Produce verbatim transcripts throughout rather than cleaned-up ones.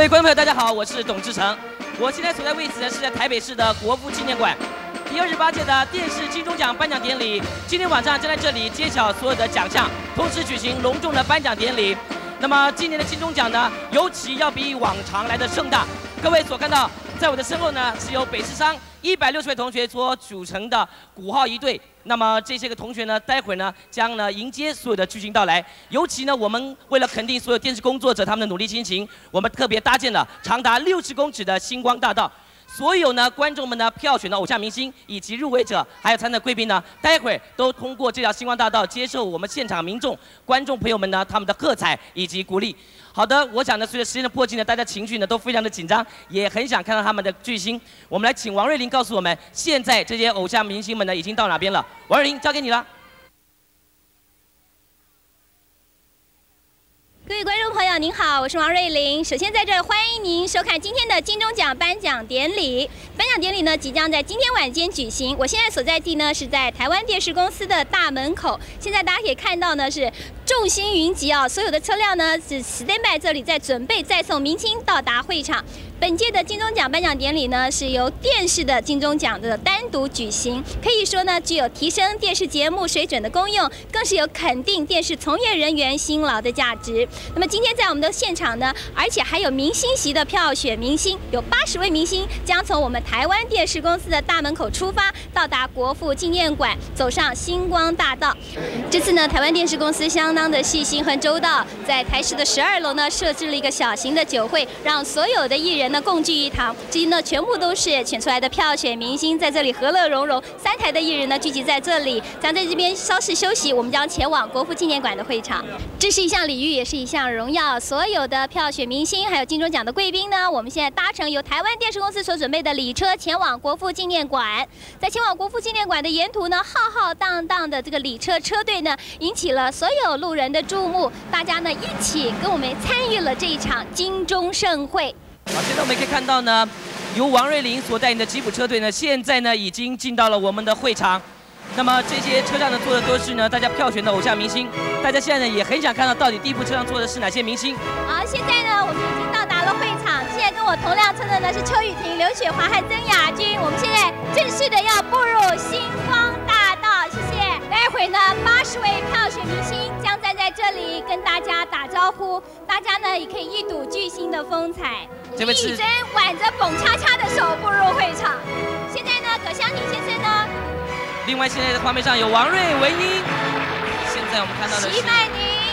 位观众朋友，大家好，我是董志成。我现在所在位置呢是在台北市的国父纪念馆。第二十八届的电视金钟奖颁奖典礼，今天晚上将在这里揭晓所有的奖项，同时举行隆重的颁奖典礼。那么今年的金钟奖呢，尤其要比往常来的盛大。各位所看到，在我的身后呢，是由北市商一百六十位同学所组成的鼓号一队。那么这些个同学呢，待会儿呢将呢迎接所有的巨星到来。尤其呢，我们为了肯定所有电视工作者他们的努力辛勤，我们特别搭建了长达六十公尺的星光大道。所有呢观众们呢票选的偶像明星以及入围者，还有参赛贵宾呢，待会儿都通过这条星光大道接受我们现场民众、观众朋友们呢他们的喝彩以及鼓励。好的，我想呢，随着时间的迫近呢，大家情绪呢都非常的紧张，也很想看到他们的巨星。我们来请王瑞麟告诉我们，现在这些偶像明星们呢已经到哪边了？王瑞麟，交给你了。 各位观众朋友，您好，我是王瑞麟。首先在这欢迎您收看今天的金钟奖颁奖典礼。颁奖典礼呢即将在今天晚间举行。我现在所在地呢是在台湾电视公司的大门口。现在大家可以看到呢是众星云集啊，所有的车辆呢是 stand by 这里在准备载送明星到达会场。本届的金钟奖颁奖典礼呢，是由电视的金钟奖的单独举行，可以说呢，具有提升电视节目水准的功用，更是有肯定电视从业人员辛劳的价值。那么今天在我们的现场呢，而且还有明星席的票选明星，有八十位明星将从我们台湾电视公司的大门口出发，到达国父纪念馆，走上星光大道。这次呢，台湾电视公司相当的细心和周到，在台视的十二楼呢设置了一个小型的酒会，让所有的艺人呢共聚一堂。这些呢全部都是选出来的票选明星，在这里和乐融融。三台的艺人呢聚集在这里，将在这边稍事休息，我们将前往国父纪念馆的会场。这是一项礼遇，也是一项荣耀。所有的票选明星还有金钟奖的贵宾呢，我们现在搭乘由台湾电视公司所准备的礼车前往国父纪念馆。在前往国父纪念馆的沿途呢，浩浩荡荡的这个礼车车队呢，引起了所有路人的注目。大家呢一起跟我们参与了这一场金钟盛会。 好，现在我们可以看到呢，由王瑞麟所带领的吉普车队呢，现在呢已经进到了我们的会场。那么这些车上呢坐的都是呢大家票选的偶像明星，大家现在呢也很想看到到底第一部车上坐的是哪些明星。 好，现在呢我们已经到达了会场，现在跟我同辆车的呢是邱雨婷、刘雪华和曾雅君。我们现在正式的要步入星光大道，谢谢。待会呢八十位票选明星将站在这里跟大家打招呼，大家呢也可以一睹巨星的风采。 这位是李真挽着蹦恰恰的手步入会场。现在呢葛香婷先生呢。 另外，现在的画面上有王瑞文英，现在我们看到的是徐曼宁、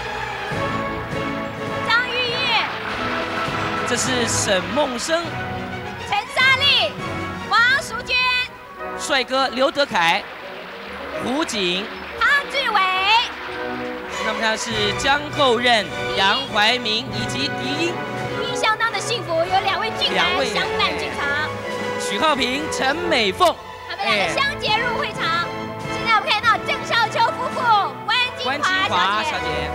张玉燕， 这是沈梦生、 陈莎莉、王淑娟、 帅哥刘德凯、胡锦、 汤志伟。 那么他是江后任、杨怀民以及狄英。 狄英相当的幸福，有两位俊男相伴进场。 许浩平、陈美凤， 他们两个相结入会场。现在我们看到郑少秋夫妇、关金华小姐、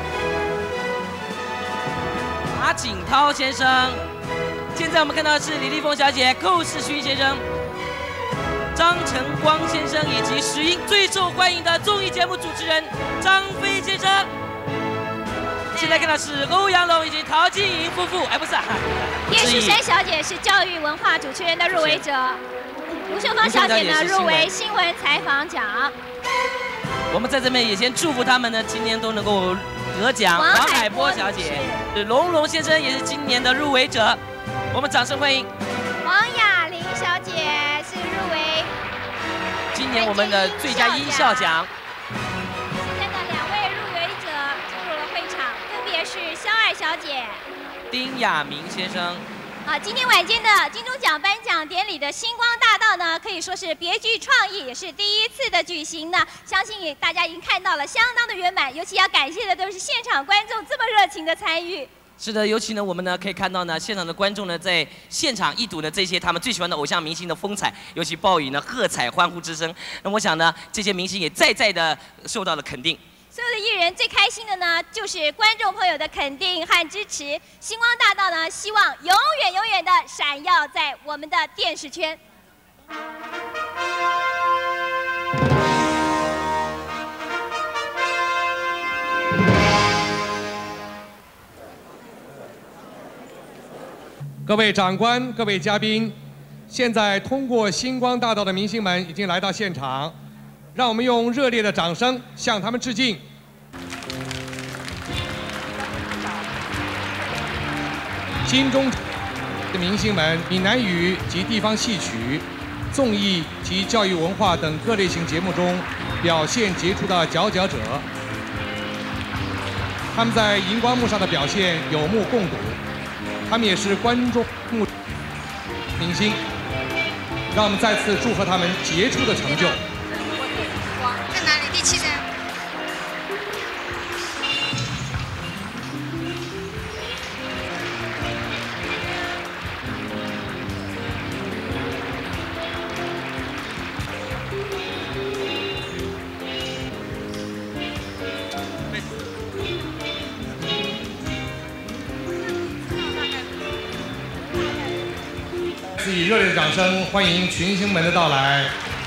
马景涛先生。现在我们看到的是李丽凤小姐、寇世勋先生、张晨光先生以及石英最受欢迎的综艺节目主持人张飞先生。现在看到是欧阳龙以及陶晶莹夫妇，哎，不是、啊， 叶淑珊小姐是教育文化主持人的入围者，吴秀芳小姐呢入围新闻采访奖。 我们在这边也先祝福他们呢，今年都能够得奖。王海波小姐，龙龙先生也是今年的入围者，我们掌声欢迎。 王雅玲小姐是入围今年我们的最佳音效奖。 现在的两位入围者进入了会场，分别是肖爱小姐、 丁亚明先生。 啊，今天晚间的金钟奖颁奖典礼的星光大道呢，可以说是别具创意，也是第一次的举行呢。相信也大家已经看到了相当的圆满，尤其要感谢的都是现场观众这么热情的参与。 是的，尤其呢，我们呢可以看到呢，现场的观众呢在现场一睹呢这些他们最喜欢的偶像明星的风采，尤其报以呢喝彩欢呼之声。那我想呢，这些明星也再再的受到了肯定。 所有的艺人最开心的呢，就是观众朋友的肯定和支持。星光大道呢，希望永远永远的闪耀在我们的电视圈。 各各位长官、各位嘉宾，现在通过星光大道的明星们已经来到现场，让我们用热烈的掌声向他们致敬。金钟的明星们，闽南语及地方戏曲、综艺及教育文化等各类型节目中表现杰出的佼佼者。他们在荧光幕上的表现有目共睹，他们也是观众目明星。让我们再次祝贺他们杰出的成就。 在哪里？第七站。 以热烈的掌声欢迎群星们的到来。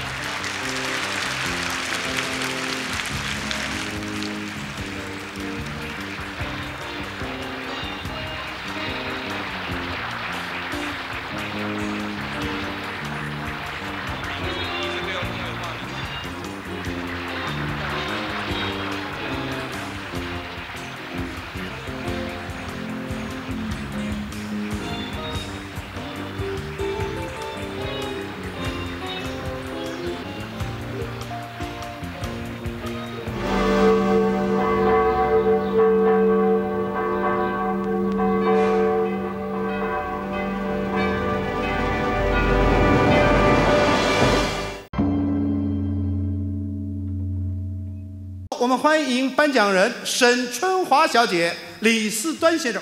我们欢迎颁奖人沈春华小姐、李四端先生。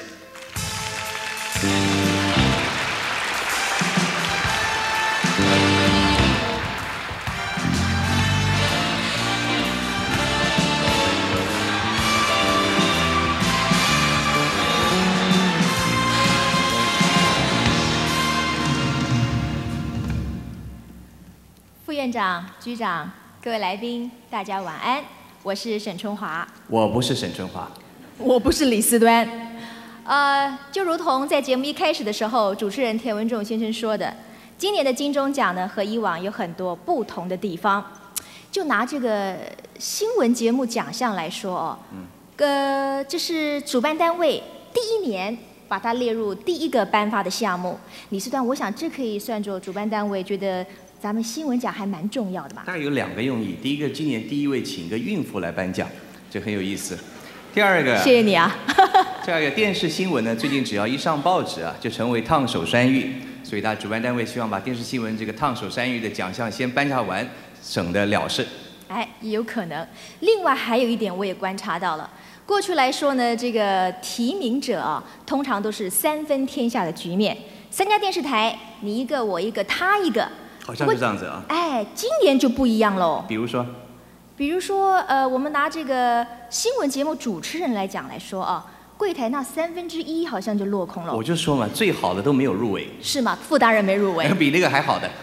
副院长、局长、各位来宾，大家晚安。我是沈春华。 我不是沈春华。 我不是李四端。呃，就如同在节目一开始的时候，主持人田文仲先生说的，今年的金钟奖呢和以往有很多不同的地方。就拿这个新闻节目奖项来说哦，嗯，呃，这是主办单位第一年把它列入第一个颁发的项目。李四端，我想这可以算作主办单位觉得咱们新闻奖还蛮重要的吧？ 大概有两个用意，第一个，今年第一位请一个孕妇来颁奖，这很有意思。第二个， 谢谢你啊。 第二个，电视新闻呢，最近只要一上报纸啊，就成为烫手山芋，所以他主办单位希望把电视新闻这个烫手山芋的奖项先颁下完，省得了事。 哎，也有可能。另外还有一点，我也观察到了。过去来说呢，这个提名者啊，通常都是三分天下的局面，三家电视台，你一个我一个他一个。 好像是这样子啊。 哎，今年就不一样喽。 比如说， 比如说，呃，我们拿这个新闻节目主持人来讲来说啊，柜台那三分之一好像就落空了。 我就说嘛，最好的都没有入围。 是吗？傅大人没入围。 比那个还好的。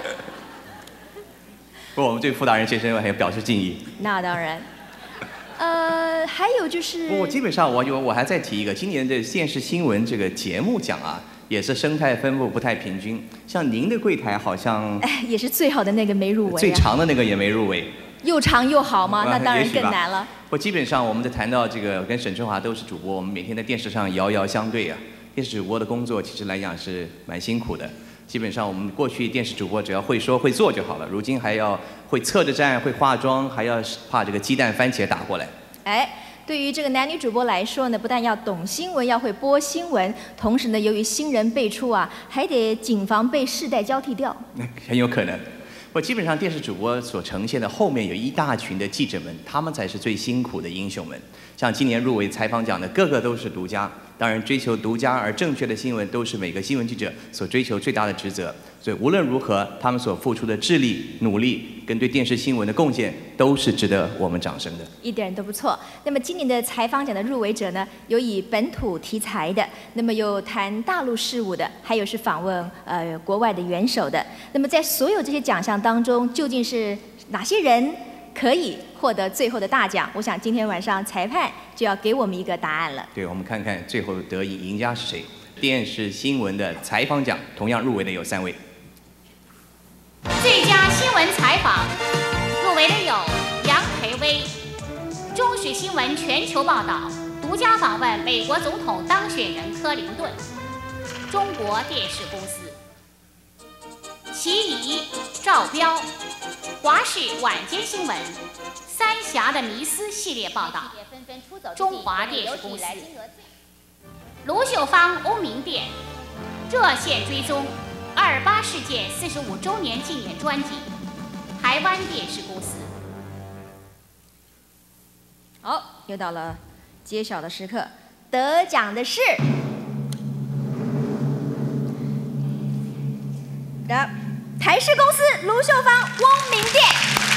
不过我们对傅大人先生还要表示敬意。 那当然。呃，还有就是。 不，基本上我我我还再提一个，今年的电视新闻这个节目奖啊。也是生态分布不太平均，像您的柜台好像， 哎，也是最好的那个没入围、啊， 最长的那个也没入围， 又长又好吗？那当然更难了。 不，基本上我们在谈到这个，跟沈春华都是主播，我们每天在电视上遥遥相对啊。电视主播的工作其实来讲是蛮辛苦的，基本上我们过去电视主播只要会说会做就好了，如今还要会侧着站，会化妆，还要怕这个鸡蛋番茄打过来。 哎。对于这个男女主播来说呢，不但要懂新闻，要会播新闻，同时呢，由于新人辈出啊，还得谨防被世代交替掉。 很有可能。我基本上电视主播所呈现的后面有一大群的记者们，他们才是最辛苦的英雄们。像今年入围采访奖的，个个都是独家。当然，追求独家而正确的新闻，都是每个新闻记者所追求最大的职责。所以无论如何，他们所付出的智力、努力跟对电视新闻的贡献，都是值得我们掌声的。 一点都不错。那么今年的采访奖的入围者呢，有以本土题材的，那么有谈大陆事务的，还有是访问呃国外的元首的。那么在所有这些奖项当中，究竟是哪些人可以获得最后的大奖？我想今天晚上裁判就要给我们一个答案了。 对，我们看看最后得赢赢家是谁。 电视新闻的采访奖，同样入围的有三位。 最佳新闻采访入围的有杨培威，中时新闻全球报道，独家访问美国总统当选人克林顿。中国电视公司。其遗赵彪，华视晚间新闻，三峡的迷思系列报道，中华电视公司。卢秀芳、欧明殿，热线追踪二二八事件四十五周年纪念专辑，台湾电视公司。 好，又到了揭晓的时刻，得奖的是的台视公司卢秀芳、翁明殿。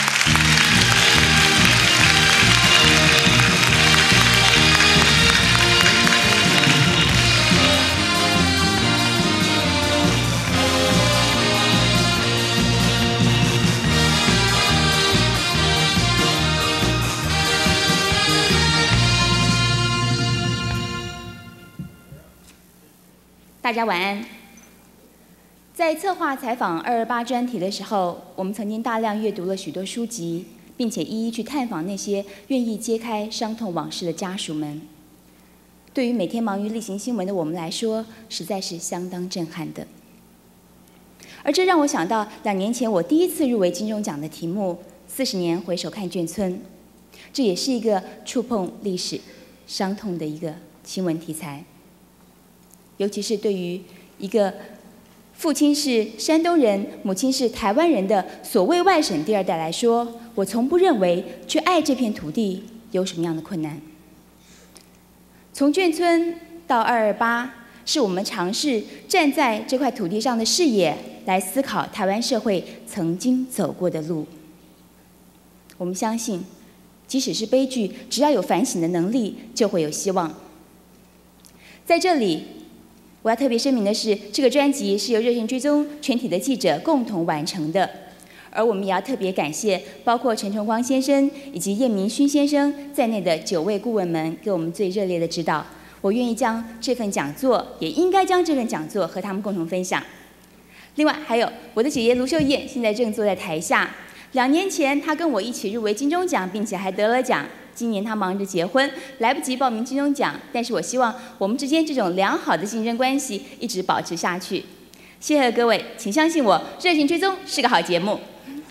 大家晚安。在策划采访二二八专题的时候，我们曾经大量阅读了许多书籍，并且一一去探访那些愿意揭开伤痛往事的家属们。对于每天忙于例行新闻的我们来说，实在是相当震撼的。而这让我想到两年前我第一次入围金钟奖的题目《四十年回首看眷村》，这也是一个触碰历史伤痛的一个新闻题材。尤其是对于一个父亲是山东人、母亲是台湾人的所谓外省第二代来说，我从不认为去爱这片土地有什么样的困难。从眷村到二二八，是我们尝试站在这块土地上的视野来思考台湾社会曾经走过的路。我们相信，即使是悲剧，只要有反省的能力，就会有希望。在这里，我要特别声明的是，这个专辑是由热线追踪全体的记者共同完成的，而我们也要特别感谢包括陈崇光先生以及叶明勋先生在内的九位顾问们给我们最热烈的指导。我愿意将这份讲座，也应该将这份讲座和他们共同分享。另外还有我的姐姐卢秀燕，现在正坐在台下。两年前，她跟我一起入围金钟奖，并且还得了奖。今年她忙着结婚，来不及报名金钟奖，但是我希望我们之间这种良好的竞争关系一直保持下去。谢谢各位，请相信我，热情追踪是个好节目。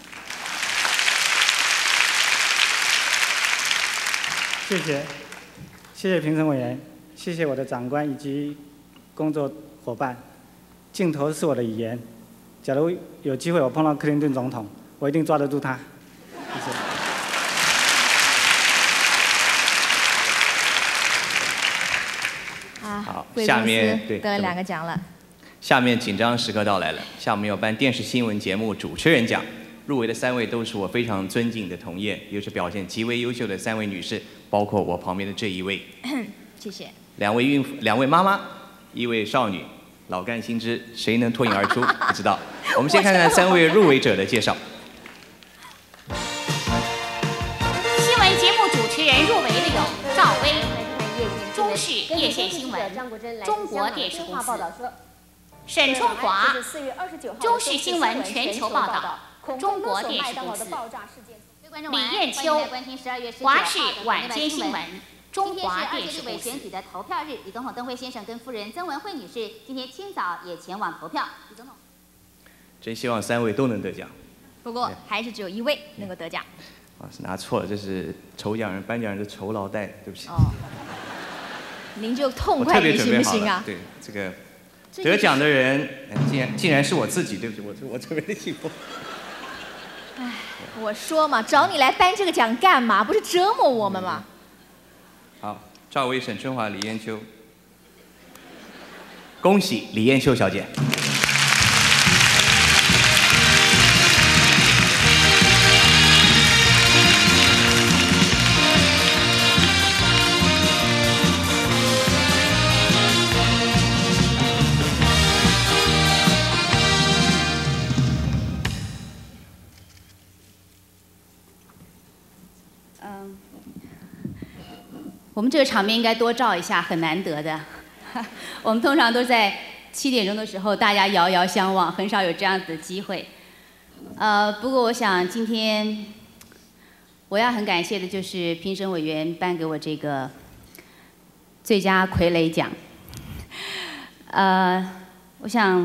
谢谢，谢谢评审委员，谢谢我的长官以及工作伙伴。镜头是我的语言，假如有机会我碰到克林顿总统，我一定抓得住他。谢谢。 好，下面对得了两个奖了。 下面紧张时刻到来了，下面要颁电视新闻节目主持人奖。入围的三位都是我非常尊敬的同业，也是表现极为优秀的三位女士，包括我旁边的这一位。 谢谢。 两位孕妇，两位妈妈，一位少女，老干新知，谁能脱颖而出？不知道。我们先看看三位入围者的介绍。 新闻节目主持人入围的有赵薇。中视叶县新闻、中国电视公司；沈春华，中视新闻全球报道、中国电视公司；李艳秋，华视晚间新闻、中华电视公司。 选举的投票日，李总统登辉先生跟夫人曾文惠女士今天清早也前往投票。李总统， 真希望三位都能得奖。 不过还是只有一位能够得奖。 啊，是拿错了，这是筹奖人、颁奖人的酬劳袋，对不起。 哦。您就痛快点行不行啊？ 对，这个得奖的人竟然竟然是我自己，对不起，我我准备的幸福。 哎，我说嘛，找你来颁这个奖干嘛？不是折磨我们吗？ 好，赵薇、沈春华、李艳秋，恭喜李艳秋小姐。 我们这个场面应该多照一下，很难得的。 我们通常都在七点钟的时候，大家遥遥相望，很少有这样子的机会。呃，不过我想今天我要很感谢的就是评审委员颁给我这个最佳傀儡奖。呃，我想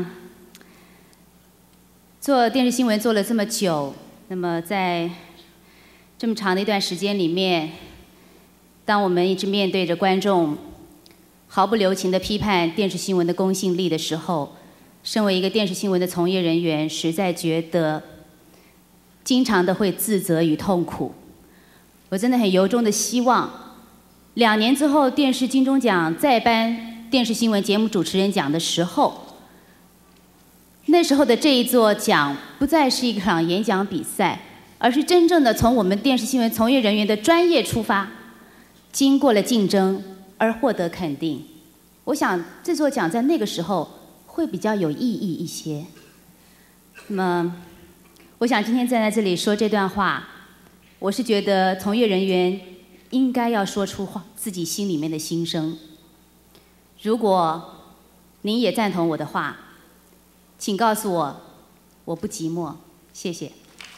做电视新闻做了这么久，那么在这么长的一段时间里面，当我们一直面对着观众毫不留情地批判电视新闻的公信力的时候，身为一个电视新闻的从业人员，实在觉得经常的会自责与痛苦。我真的很由衷的希望，两年之后电视金钟奖再颁电视新闻节目主持人奖的时候，那时候的这一座奖不再是一场演讲比赛，而是真正的从我们电视新闻从业人员的专业出发，经过了竞争而获得肯定。我想这座奖在那个时候会比较有意义一些。那么，我想今天站在这里说这段话，我是觉得从业人员应该要说出话自己心里面的心声。如果您也赞同我的话，请告诉我，我不寂寞。谢谢。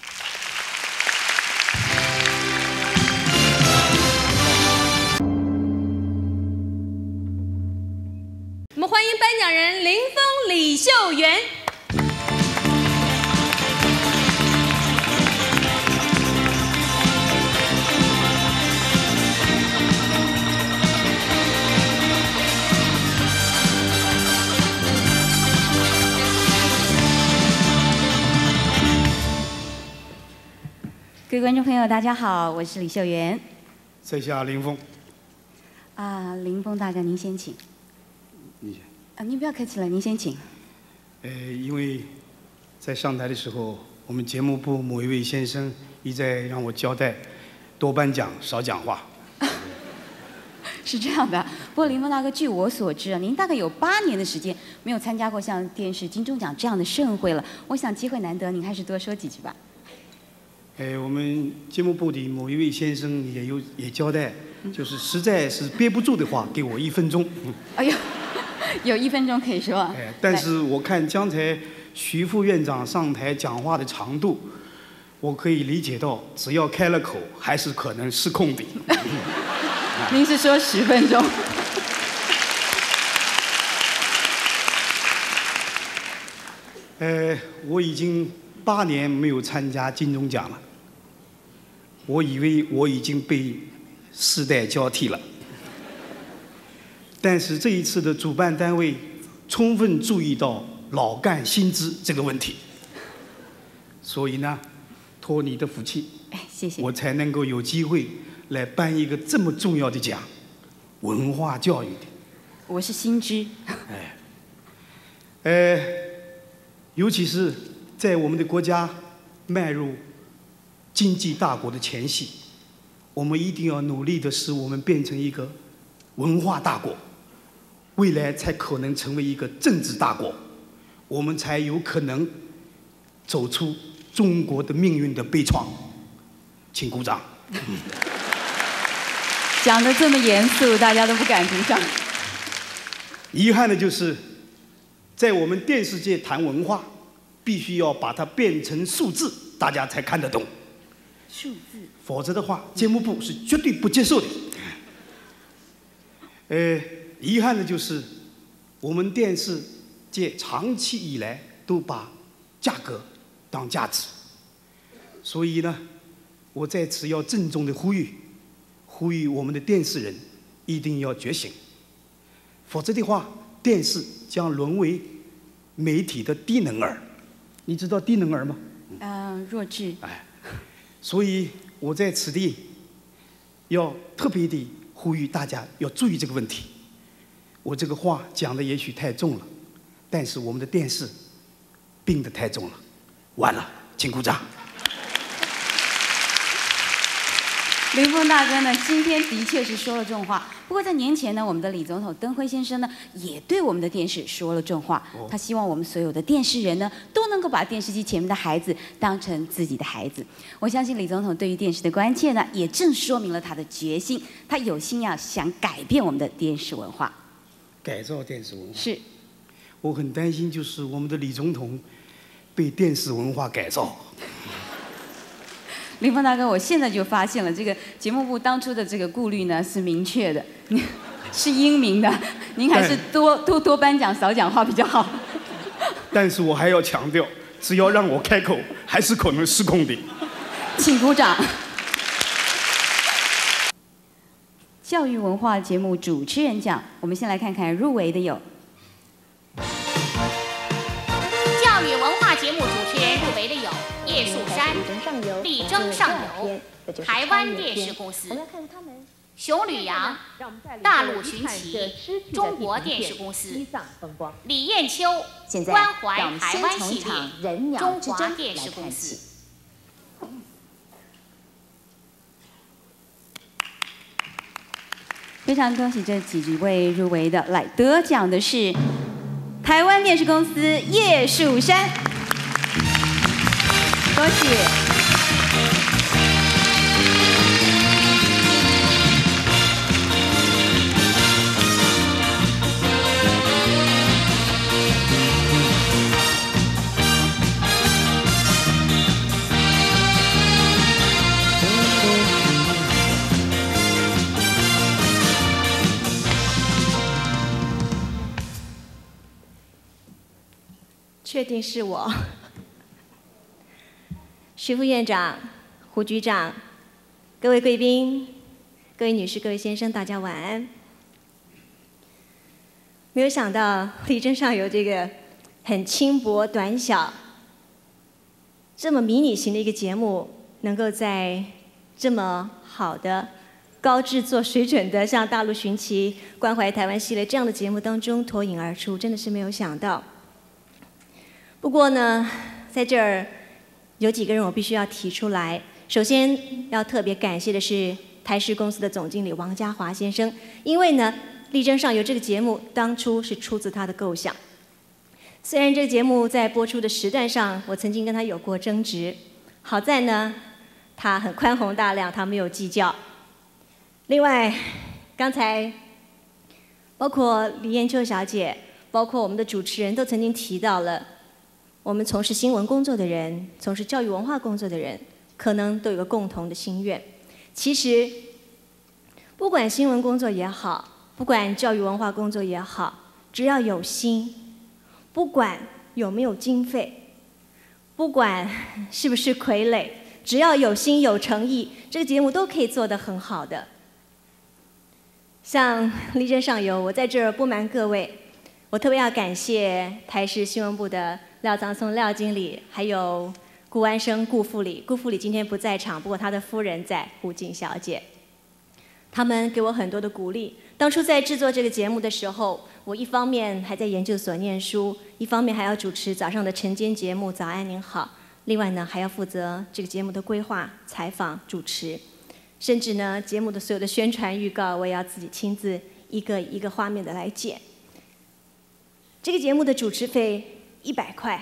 我们欢迎颁奖人林峰、李秀媛。 各位观众朋友，大家好，我是李秀媛。 在下林峰。 啊，林峰大哥，您先请。 你先。 啊，您不要客气了，您先请。 呃，因为在上台的时候，我们节目部某一位先生一再让我交代，多颁奖，少讲话。 是这样的，不过林峰大哥，据我所知啊，您大概有八年的时间没有参加过像电视金钟奖这样的盛会了。我想机会难得，您还是多说几句吧。 哎，我们节目部的某一位先生也有也交代，就是实在是憋不住的话，给我一分钟。 哎呦，有一分钟可以说。 哎，但是我看刚才徐副院长上台讲话的长度，我可以理解到，只要开了口，还是可能失控的。 您是说十分钟？ 呃，我已经八年没有参加金钟奖了。我以为我已经被世代交替了，但是这一次的主办单位充分注意到老干新知这个问题，所以呢，托你的福气， 哎，谢谢， 我才能够有机会来颁一个这么重要的奖，文化教育的。 我是新知。 哎，呃，尤其是在我们的国家迈入经济大国的前夕，我们一定要努力的使我们变成一个文化大国，未来才可能成为一个政治大国，我们才有可能走出中国的命运的悲怆。请鼓掌。 讲得这么严肃，大家都不敢鼓掌。 遗憾的就是，在我们电视界谈文化，必须要把它变成数字，大家才看得懂。 数字， 否则的话，节目部是绝对不接受的。呃，遗憾的就是，我们电视界长期以来都把价格当价值，所以呢，我在此要郑重的呼吁，呼吁我们的电视人一定要觉醒，否则的话，电视将沦为媒体的低能儿。你知道低能儿吗？ 嗯、呃，弱智。 哎。所以我在此地要特别地呼吁大家要注意这个问题。我这个话讲的也许太重了，但是我们的电视病得太重了。完了，请鼓掌。 林峰大哥呢，今天的确是说了重话。不过在年前呢，我们的李总统登辉先生呢，也对我们的电视说了重话。他希望我们所有的电视人呢，都能够把电视机前面的孩子当成自己的孩子。我相信李总统对于电视的关切呢，也正说明了他的决心。他有心要想改变我们的电视文化。 改造电视文化。 是。 我很担心，就是我们的李总统被电视文化改造。 林峰大哥，我现在就发现了，这个节目部当初的这个顾虑呢是明确的，是英明的，您还是多多多颁奖少讲话比较好。 但是我还要强调，只要让我开口，还是可能失控的。 请鼓掌。教育文化节目主持人奖，我们先来看看入围的有。 教育文化节目主持人入围的有叶树山、力争上游、台湾电视公司、熊旅洋、大陆寻奇、中国电视公司、李艳秋、关怀台湾系列、中华电视公司。 非常恭喜这几位入围的，来得奖的是台湾电视公司叶树山，恭喜！ 确定是我。徐副院长、胡局长、各位贵宾、各位女士、各位先生，大家晚安。没有想到力争上游这个很轻薄短小、这么迷你型的一个节目，能够在这么好的、高制作水准的像《大陆寻奇》、关怀台湾系列这样的节目当中脱颖而出，真的是没有想到。不过呢，在这儿有几个人我必须要提出来。首先要特别感谢的是台视公司的总经理王家华先生，因为呢，力争上游这个节目当初是出自他的构想。虽然这个节目在播出的时段上，我曾经跟他有过争执，好在呢，他很宽宏大量，他没有计较。另外，刚才包括李艳秋小姐，包括我们的主持人都曾经提到了。我们从事新闻工作的人，从事教育文化工作的人，可能都有个共同的心愿。其实，不管新闻工作也好，不管教育文化工作也好，只要有心，不管有没有经费，不管是不是傀儡，只要有心有诚意，这个节目都可以做得很好的。像力争上游，我在这儿不瞒各位，我特别要感谢台视新闻部的廖藏松廖经理，还有顾安生顾副理。顾副理今天不在场，不过他的夫人在，胡静小姐。他们给我很多的鼓励。当初在制作这个节目的时候，我一方面还在研究所念书，一方面还要主持早上的晨间节目《早安您好》，另外呢还要负责这个节目的规划、采访、主持，甚至呢节目的所有的宣传预告，我也要自己亲自一个一个画面的来剪。这个节目的主持费一百块。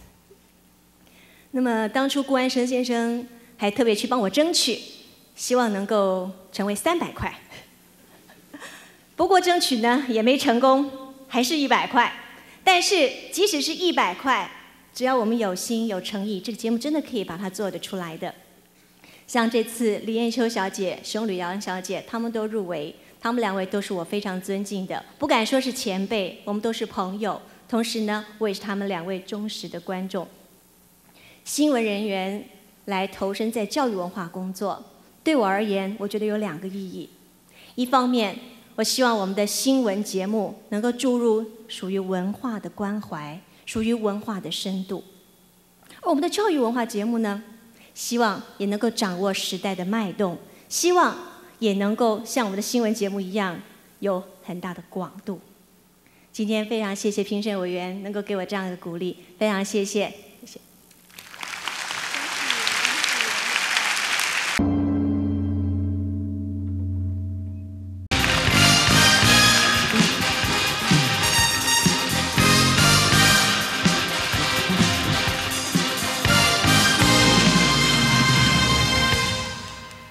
那么当初顾安生先生还特别去帮我争取，希望能够成为三百块。不过争取呢也没成功，还是一百块。但是即使是一百块，只要我们有心有诚意，这个节目真的可以把它做得出来的。像这次李艳秋小姐、熊吕阳小姐，她们都入围。他们两位都是我非常尊敬的，不敢说是前辈，我们都是朋友。同时呢，我也是他们两位忠实的观众。新闻人员来投身在教育文化工作，对我而言，我觉得有两个意义。一方面，我希望我们的新闻节目能够注入属于文化的关怀，属于文化的深度；而我们的教育文化节目呢，希望也能够掌握时代的脉动，希望也能够像我们的新闻节目一样有很大的广度。今天非常谢谢评审委员能够给我这样的鼓励，非常谢谢，谢谢。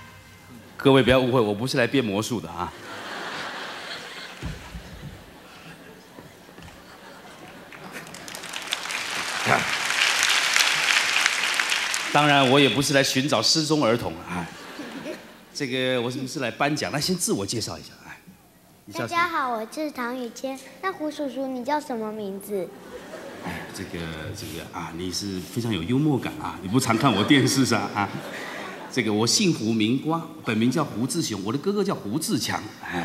各位不要误会，我不是来变魔术的啊。 当然，我也不是来寻找失踪儿童啊。这个我是不是来颁奖？那先自我介绍一下。哎， 大家好，我是唐雨谦。那胡叔叔，你叫什么名字？ 哎，这个这个啊，你是非常有幽默感啊！你不常看我电视上啊？这个我姓胡名瓜，本名叫胡志雄，我的哥哥叫胡志强。哎，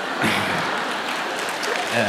哎。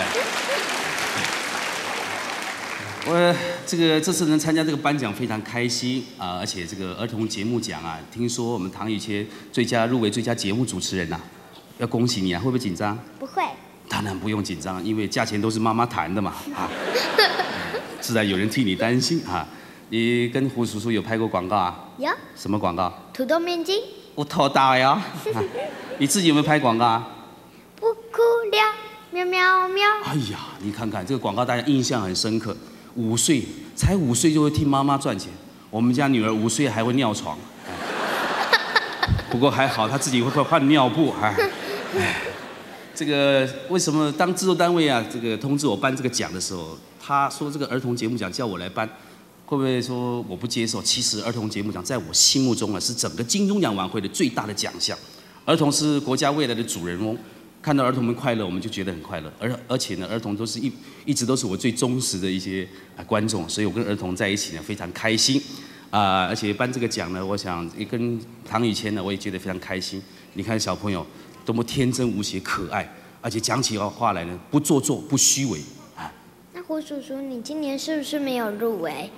我这个这次能参加这个颁奖非常开心啊、呃！而且这个儿童节目奖啊，听说我们唐雨谦最佳入围最佳节目主持人呐、啊，要恭喜你啊！会不会紧张？ 不会。 当然不用紧张，因为价钱都是妈妈谈的嘛啊，自然有人替你担心啊。你跟胡叔叔有拍过广告啊？ 有。 什么广告？ 土豆面筋。 我头大呀、啊！你自己有没有拍广告啊？ 不哭了，喵喵喵。 哎呀，你看看这个广告，大家印象很深刻。五岁才五岁就会替妈妈赚钱，我们家女儿五岁还会尿床，不过还好她自己会换尿布。哎，这个为什么当制作单位啊，这个通知我颁这个奖的时候，他说这个儿童节目奖叫我来颁，会不会说我不接受？其实儿童节目奖在我心目中啊，是整个金钟奖晚会的最大的奖项。儿童是国家未来的主人翁。看到儿童们快乐，我们就觉得很快乐。而而且呢，儿童都是一一直都是我最忠实的一些啊观众，所以我跟儿童在一起呢非常开心啊、呃。而且颁这个奖呢，我想也跟唐雨谦呢，我也觉得非常开心。你看小朋友多么天真无邪、可爱，而且讲起话来呢不做作、不虚伪啊。 那胡叔叔，你今年是不是没有入围？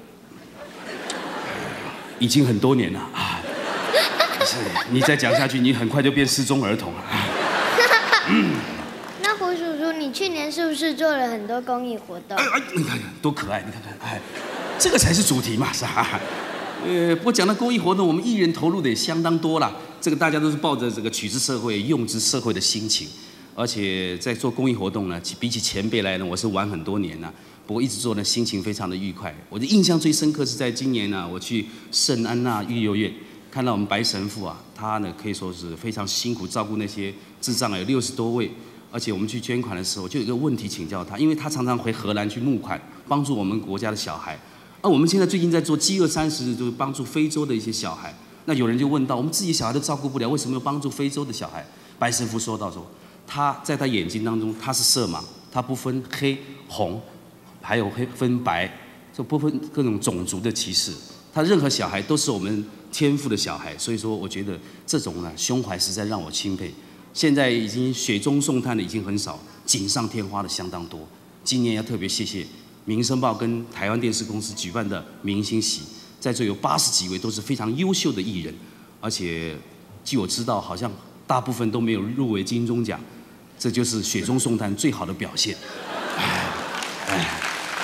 已经很多年了啊。是，你再讲下去，你很快就变失踪儿童了。 嗯、那胡叔叔，你去年是不是做了很多公益活动？ 哎哎，你看看多可爱！你看看，哎，这个才是主题嘛，是吧？呃，不过讲到公益活动，我们艺人投入的也相当多了。这个大家都是抱着这个取之社会、用之社会的心情，而且在做公益活动呢，比起前辈来呢，我是晚很多年了。不过一直做呢，心情非常的愉快。我的印象最深刻是在今年呢，我去圣安娜育幼院。看到我们白神父啊，他呢可以说是非常辛苦照顾那些智障有六十多位，而且我们去捐款的时候，就有一个问题请教他，因为他常常回荷兰去募款，帮助我们国家的小孩。而我们现在最近在做饥饿三十日，就是帮助非洲的一些小孩。那有人就问到，我们自己小孩都照顾不了，为什么要帮助非洲的小孩？白神父说到说，他在他眼睛当中他是色盲，他不分黑红，还有黑分白，就不分各种种族的歧视。他任何小孩都是我们天赋的小孩，所以说我觉得这种呢胸怀实在让我钦佩。现在已经雪中送炭的已经很少，锦上添花的相当多。今年要特别谢谢《民生报》跟台湾电视公司举办的明星席，在座有八十几位都是非常优秀的艺人，而且据我知道，好像大部分都没有入围金钟奖，这就是雪中送炭最好的表现。哎哎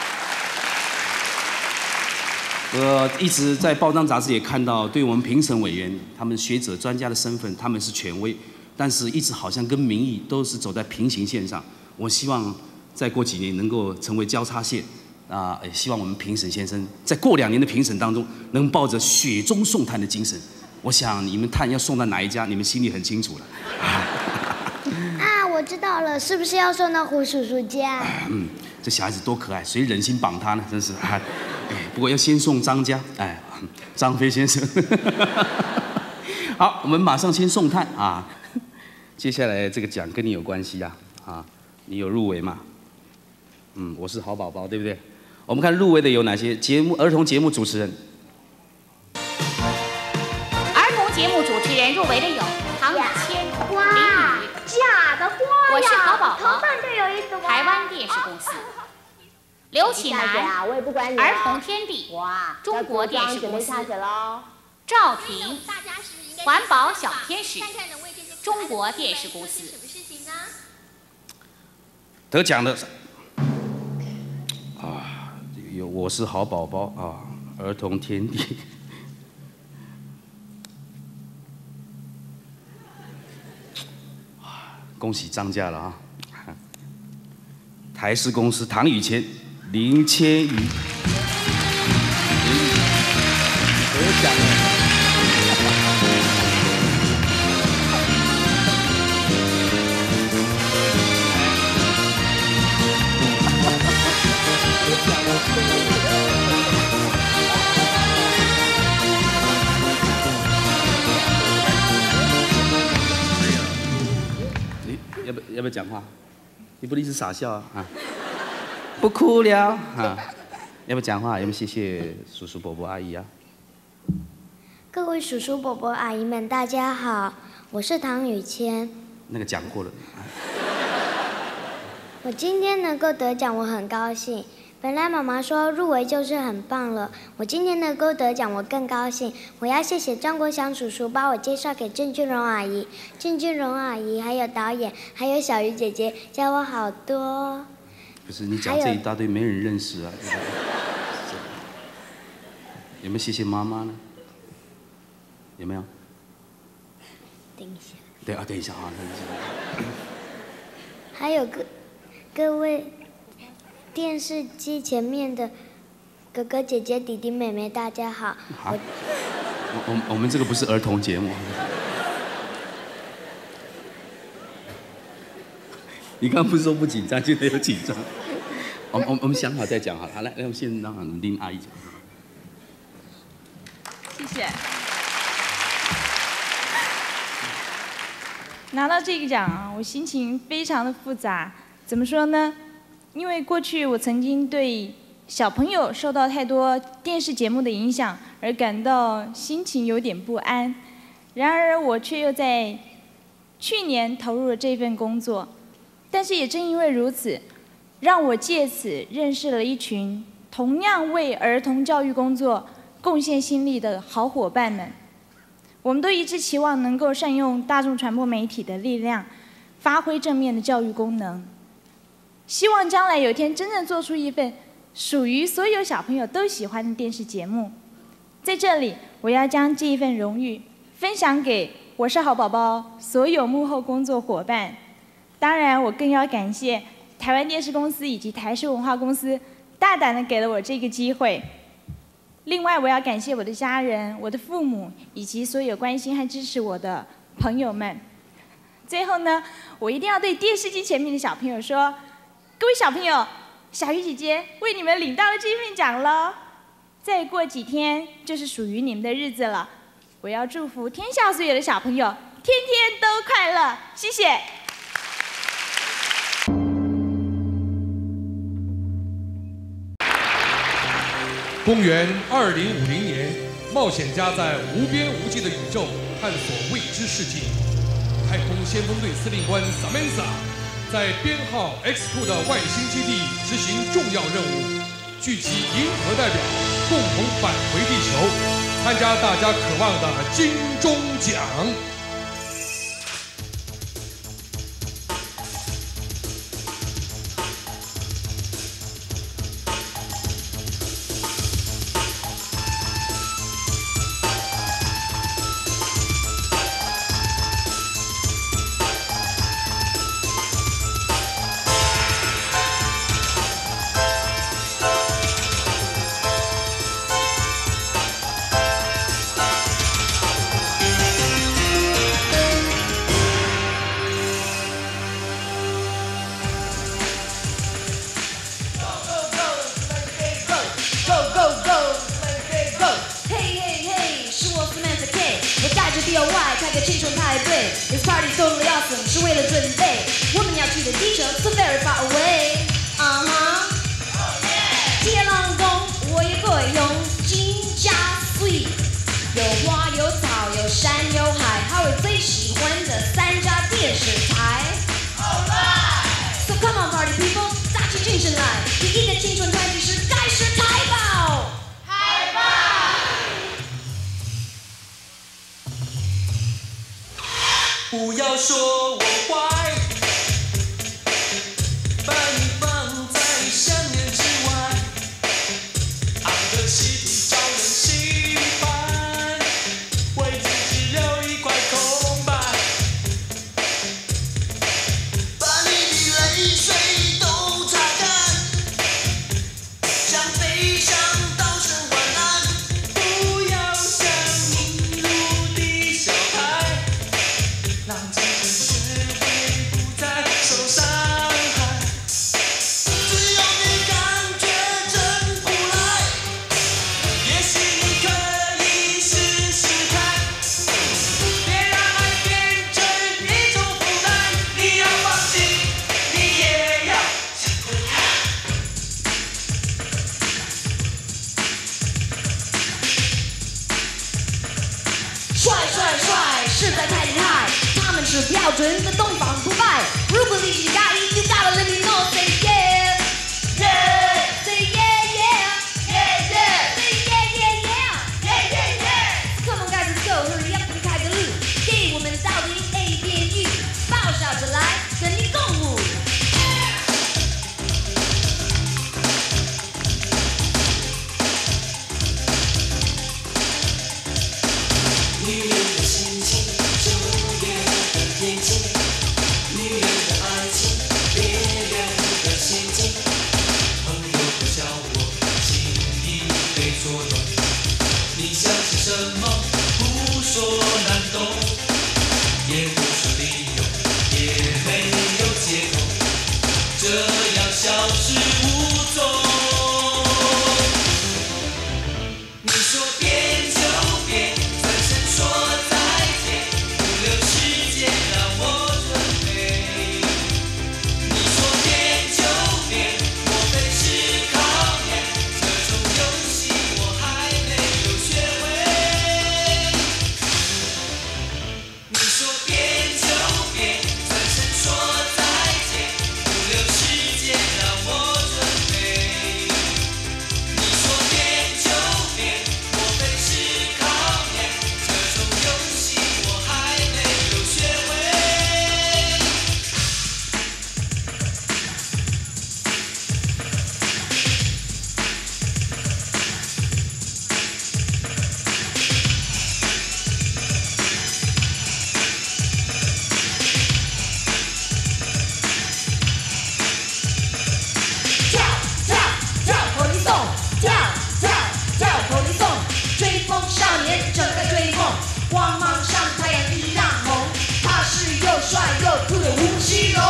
我一直在报章杂志也看到，对我们评审委员，他们学者专家的身份，他们是权威，但是一直好像跟民意都是走在平行线上。我希望再过几年能够成为交叉线，啊，也希望我们评审先生在过两年的评审当中，能抱着雪中送炭的精神。我想你们炭要送到哪一家，你们心里很清楚了。 啊，我知道了，是不是要送到胡叔叔家？ 嗯，这小孩子多可爱，谁忍心绑他呢？真是。哎，不过要先送张家，哎，张飞先生。好，我们马上先送炭啊。接下来这个奖跟你有关系啊，啊，你有入围吗？嗯，我是好宝宝，对不对？我们看入围的有哪些？节目儿童节目主持人。 儿童节目主持人入围的有唐雨谦、林雨。 假的花呀！ 我是好宝宝。 头上就有一朵。 台湾电视公司。刘启南，儿童天地，中国电视公司，赵婷，环保小天使，中国电视公司。 得奖的啊，有我是好宝宝啊，儿童天地。恭喜张家了啊！台视公司唐雨谦。林千瑜，得奖了。 不要讲话？你不能一直傻笑啊！啊，不哭了啊！要不要讲话？要不要谢谢叔叔伯伯阿姨啊？ 各位叔叔伯伯阿姨们，大家好，我是唐雨谦。 那个讲过了。 我今天能够得奖，我很高兴。本来妈妈说入围就是很棒了，我今天能够得奖，我更高兴。我要谢谢张国祥叔叔把我介绍给郑俊荣阿姨，郑俊荣阿姨还有导演，还有小鱼姐姐教我好多。 不是你讲这一大堆，没人认识啊。有没有谢谢妈妈呢？有没有？ 等一下。 对啊，等一下啊，等一下。 还有各各位电视机前面的哥哥姐姐、弟弟妹妹，大家好。 好。我我我们这个不是儿童节目。你刚刚不是说不紧张，现在有紧张。我们我们我们想好再讲好了。好，来来，我们先让林阿姨讲。 谢谢。拿到这个奖啊，我心情非常的复杂。怎么说呢？因为过去我曾经对小朋友受到太多电视节目的影响，而感到心情有点不安。然而我却又在去年投入了这份工作，但是也正因为如此，让我借此认识了一群同样为儿童教育工作贡献心力的好伙伴们。我们都一致期望能够善用大众传播媒体的力量，发挥正面的教育功能。希望将来有一天真正做出一份属于所有小朋友都喜欢的电视节目。在这里，我要将这一份荣誉分享给我是好宝宝所有幕后工作伙伴。当然，我更要感谢台湾电视公司以及台视文化公司大胆地给了我这个机会。另外，我要感谢我的家人、我的父母以及所有关心和支持我的朋友们。最后呢，我一定要对电视机前面的小朋友说：各位小朋友，小鱼姐姐为你们领到了这份奖了。再过几天就是属于你们的日子了。我要祝福天下所有的小朋友天天都快乐。谢谢。 公元二零五零年，冒险家在无边无际的宇宙探索未知世界。太空先锋队司令官 Samantha 在编号 X 二 的外星基地执行重要任务，聚集银河代表，共同返回地球，参加大家渴望的金钟奖。 不要说我坏，把你放在想念之外，爱的习题招人喜欢，为自己留一块空白，把你的泪水都擦干，将悲伤道声晚安，不要像迷路的小孩。让青春学会实在太厉害，他们是标准的东方不败。如果你是压抑 ，You gotta let me know, say yeah, yeah, say yeah, yeah, yeah, yeah, say yeah, yeah, yeah, yeah, yeah, yeah. Come on guys, let's go, hurry up 开个路，给我们到底 A 变 U， 爆笑着来跟你共舞。 女人的心情，就越的年轻；女人的爱情，别人的陷阱。朋友不叫我轻易被捉弄，你相信什么？不说难懂，也不说理由，也没有借口，这样消失无踪。你说变就变。说再见，不留时间让我准备。你说变就变，莫非是考验？这种游戏我还没有学会。你说变就变，转身说再见，不留时间让我准备。你说变就变，莫非是考验？这种游戏我还没有学会。跳跳跳，火力送，跳跳跳，火力送，追风少年正在追梦。光芒上太阳一样红，他是又帅又酷的吴奇隆。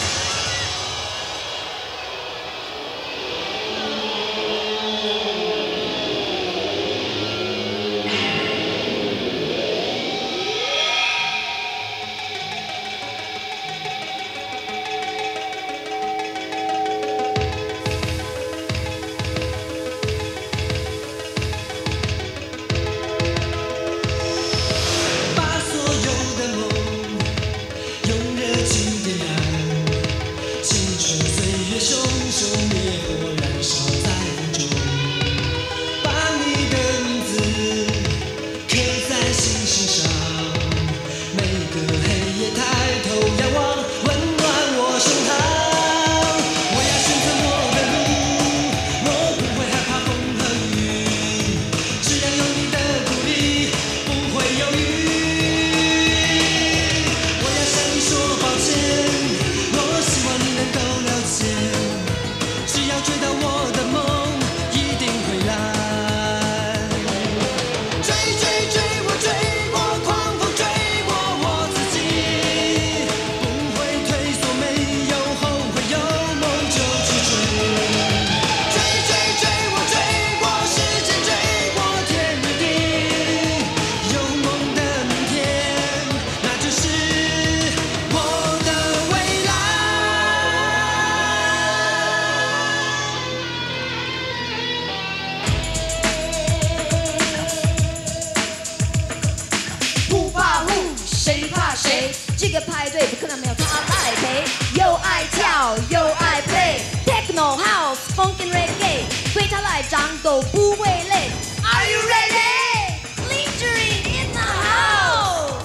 把所有的梦用热情点燃，青春岁月熊熊烈火燃烧在风中，把你的名字刻在星星上，每个黑夜抬头仰望，温暖我胸膛。我要选择我的路，我不会害怕风和雨，只要有你的鼓励，不会犹豫。我要向你说抱歉，我希望你能够了解，只要追到我的梦，一定会来。追追追，我追过狂风，追过我自己，不会退缩，没有后悔，有梦就去追。追追追，我追过时间，追过天与地，有梦的明天，那就是我的未来。不怕虎，谁怕谁？这个派对不可能没有他来陪。又爱跳又爱 play，techno house funky reggae， 对他来讲都不会累。Are you ready? Lingering in the house。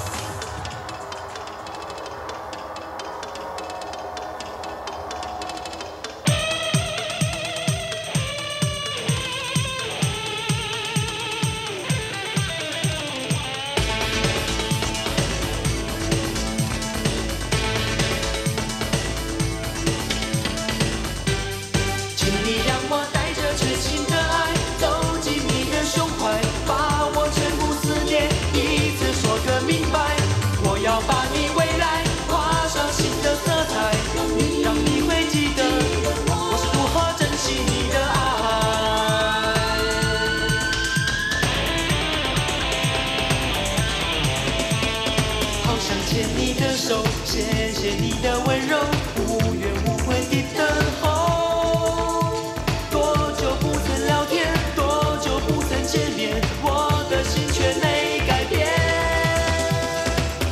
请你让我带着全新的爱走进你的胸怀，把我全部思念一次说个明白。我要把你未来画上新的色彩，让你会记得我是如何珍惜你的爱。好想牵你的手，谢谢你的温柔，无怨无悔地等候。多久不曾聊天，多久不曾见面，我的心却没改变。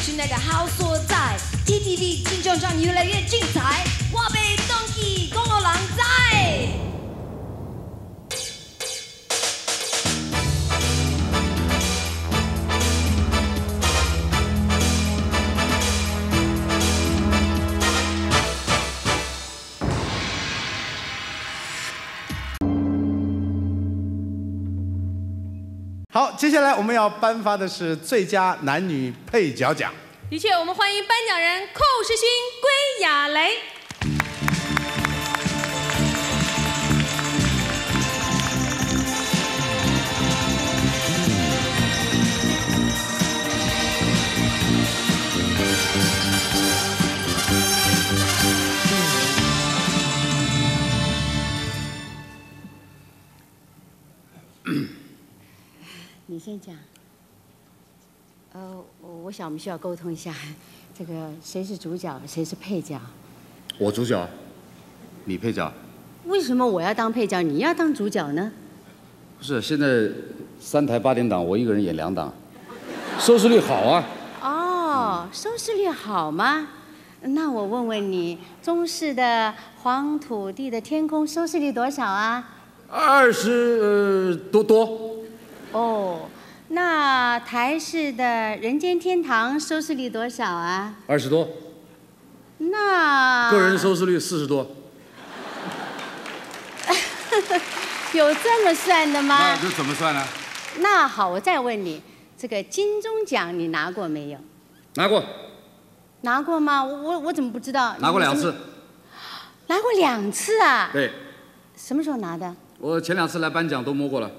是那个好所在。T T V 金钟奖越来越精彩，我被东西公路人在。 好，接下来我们要颁发的是最佳男女配角奖。 的确，我们欢迎颁奖人寇世勋、归亚蕾。 你先讲。呃，我我想我们需要沟通一下，这个谁是主角，谁是配角？ 我主角，你配角。 为什么我要当配角，你要当主角呢？ 不是，现在三台八点档，我一个人演两档，收视率好啊。 哦，收视率好吗？那我问问你，中视的《黄土地的天空》收视率多少啊？ 二十呃多多。 哦，那台视的《人间天堂》收视率多少啊？ 二十多。 那个人收视率四十多。 有这么算的吗？ 那这怎么算呢？ 那好，我再问你，这个金钟奖你拿过没有？ 拿过。 拿过吗？我我我怎么不知道？ 拿过两次。 拿过两次啊？ 对。 什么时候拿的？ 我前两次来颁奖都摸过了。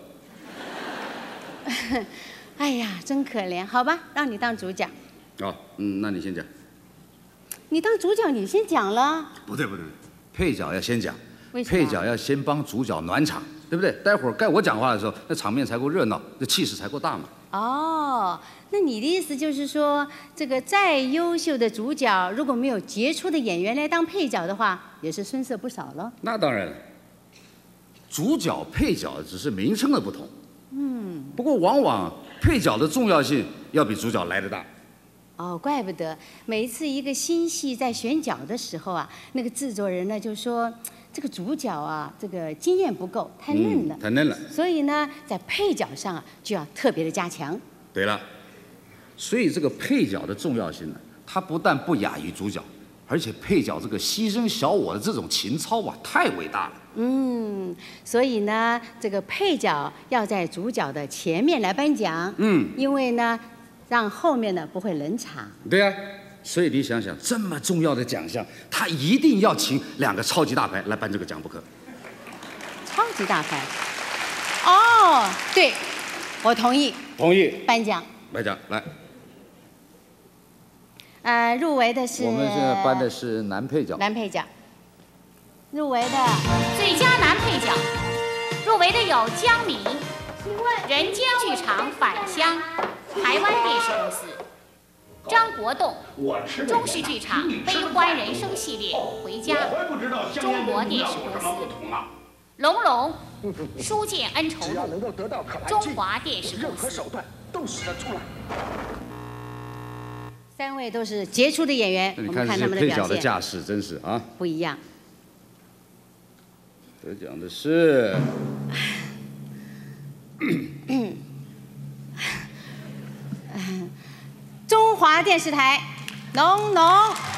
哎呀，真可怜。好吧，让你当主角。 哦，嗯，那你先讲。 你当主角，你先讲了。 不对不对，配角要先讲。 为什么？ 配角要先帮主角暖场，对不对？待会儿该我讲话的时候，那场面才够热闹，那气势才够大嘛。 哦，那你的意思就是说，这个再优秀的主角，如果没有杰出的演员来当配角的话，也是逊色不少了。 那当然了，主角配角只是名称的不同。 嗯。 不过往往配角的重要性要比主角来得大。 哦，怪不得每一次一个新戏在选角的时候啊，那个制作人呢就说，这个主角啊，这个经验不够，太嫩了， 嗯、太嫩了。 所以呢，在配角上啊，就要特别的加强。 对了，所以这个配角的重要性呢，它不但不亚于主角，而且配角这个牺牲小我的这种情操啊，太伟大了。 嗯，所以呢，这个配角要在主角的前面来颁奖。 嗯， 因为呢，让后面呢不会冷场。 对呀、啊，所以你想想，这么重要的奖项，他一定要请两个超级大牌来颁这个奖不可。 超级大牌？哦，对，我同意。 同意。 颁奖。 颁奖来。 呃，入围的是。 我们现在颁的是男配角。 男配角。入围的最佳男配角，入围的有江敏、人间剧场《返乡》、台湾电视公司、张国栋、中视剧场《悲欢人生》系列《回家》、中国电视公司、龙龙、书剑恩仇录、中华电视公司。 三位都是杰出的演员，我们看他们的配角表现。 的架势真是啊， 不一样。 得奖的是， 中华电视台，龙龙。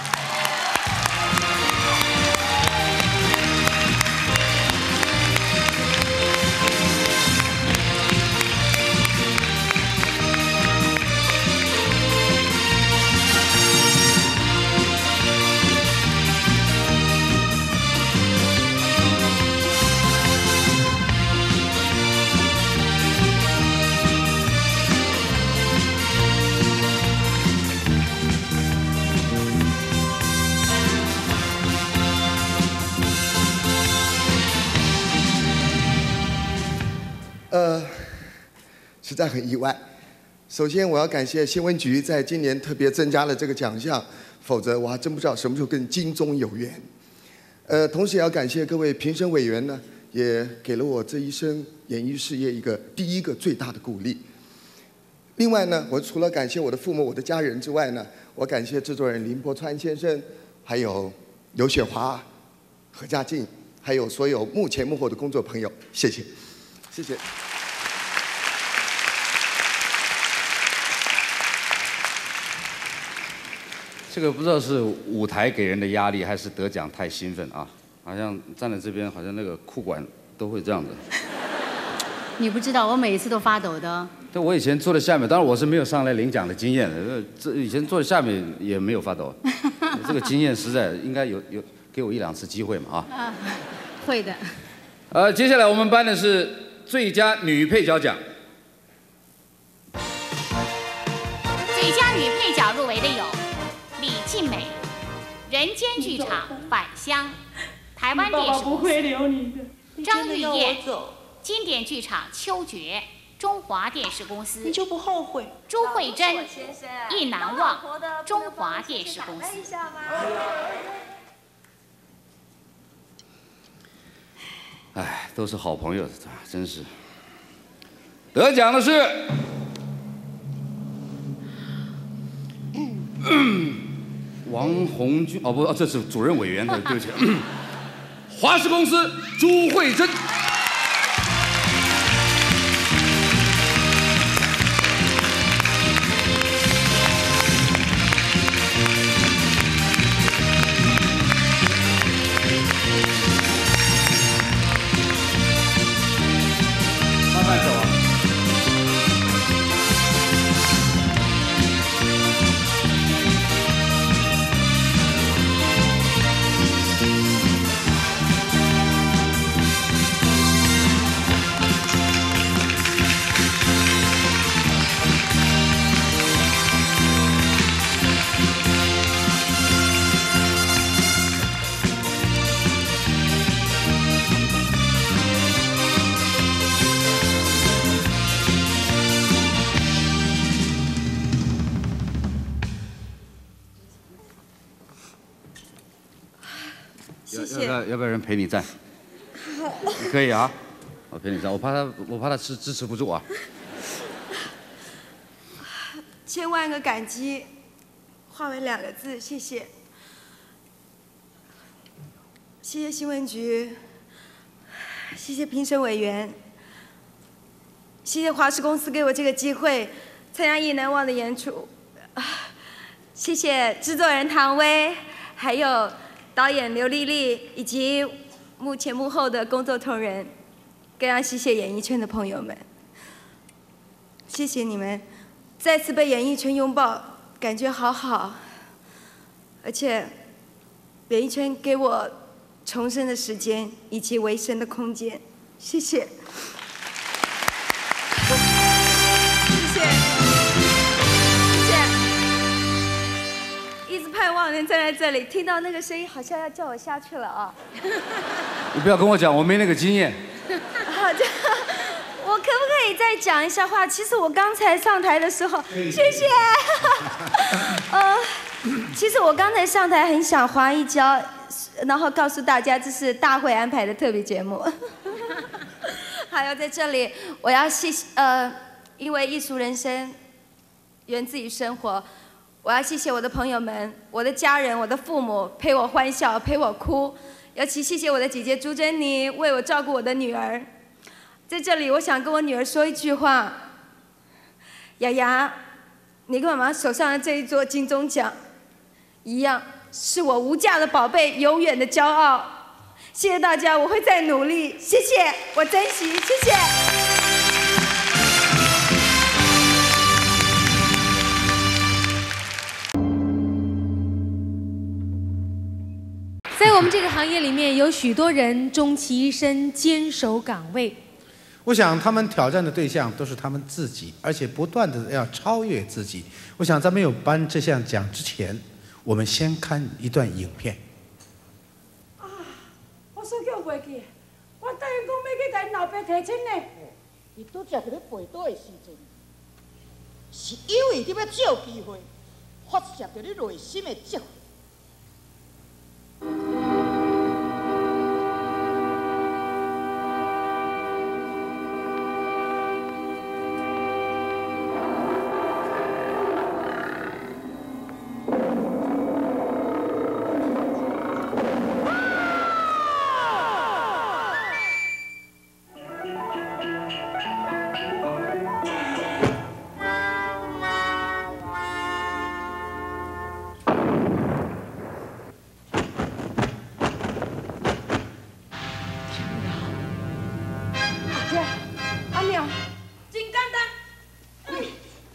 呃，实在很意外。首先，我要感谢新闻局在今年特别增加了这个奖项，否则我还真不知道什么时候跟金钟有缘。呃，同时也要感谢各位评审委员呢，也给了我这一生演艺事业一个第一个最大的鼓励。 另外呢，我除了感谢我的父母、我的家人之外呢，我感谢制作人林柏川先生，还有刘雪华、何家劲，还有所有幕前幕后的工作朋友，谢谢，谢谢。 这个不知道是舞台给人的压力，还是得奖太兴奋啊？好像站在这边，好像那个裤管都会这样子。 你不知道，我每一次都发抖的。 对，我以前坐在下面，当然我是没有上来领奖的经验的。这以前坐在下面也没有发抖，这个经验实在应该有有给我一两次机会嘛啊。 啊，会的。 呃，接下来我们颁的是最佳女配角奖。 最佳女配角入围的有李静美、人间剧场《返乡》、台湾电视公司张玉燕、经典剧场《秋决》、中华电视公司，你就不后悔？朱慧珍、意难忘、中华电视公司。 哎，都是好朋友，真是。得奖的是，王红军哦不，这是主任委员的，对不起。华视公司朱慧珍。慢慢走啊。 谢谢。 要不要要不要人陪你站？可以啊，我陪你站，我怕他我怕他支支持不住啊。 千万个感激，化为两个字，谢谢。谢谢新闻局，谢谢评审委员，谢谢华视公司给我这个机会参加《意难忘》的演出，谢谢制作人唐薇，还有导演刘丽丽以及幕前幕后的工作同仁，更要谢谢演艺圈的朋友们，谢谢你们。再次被演艺圈拥抱，感觉好好，而且演艺圈给我重生的时间以及维生的空间，谢谢，谢谢，谢谢，一直盼望能站在这里，听到那个声音，好像要叫我下去了啊！ 你不要跟我讲，我没那个经验。 好的。我可不可以再讲一下话？其实我刚才上台的时候，谢谢。呃，其实我刚才上台很想滑一跤，然后告诉大家这是大会安排的特别节目。还有在这里，我要谢谢呃，因为艺术人生源自于生活，我要谢谢我的朋友们、我的家人、我的父母陪我欢笑、陪我哭，尤其谢谢我的姐姐朱珍妮为我照顾我的女儿。在这里，我想跟我女儿说一句话：雅雅，你跟妈妈手上的这一座金钟奖一样，是我无价的宝贝，永远的骄傲。谢谢大家，我会再努力。谢谢，我珍惜，谢谢。 在我们这个行业里面，有许多人终其一生坚守岗位。 我想他们挑战的对象都是他们自己，而且不断的要超越自己。我想在没有颁这项奖之前，我们先看一段影片。 啊，我所叫袂记，我答应讲要去甲因老爸提亲呢。伊拄则伫咧背倒的时阵，是因为你要借机会发泄着你内心的积。 吃，安尼哦，真简单。嗯，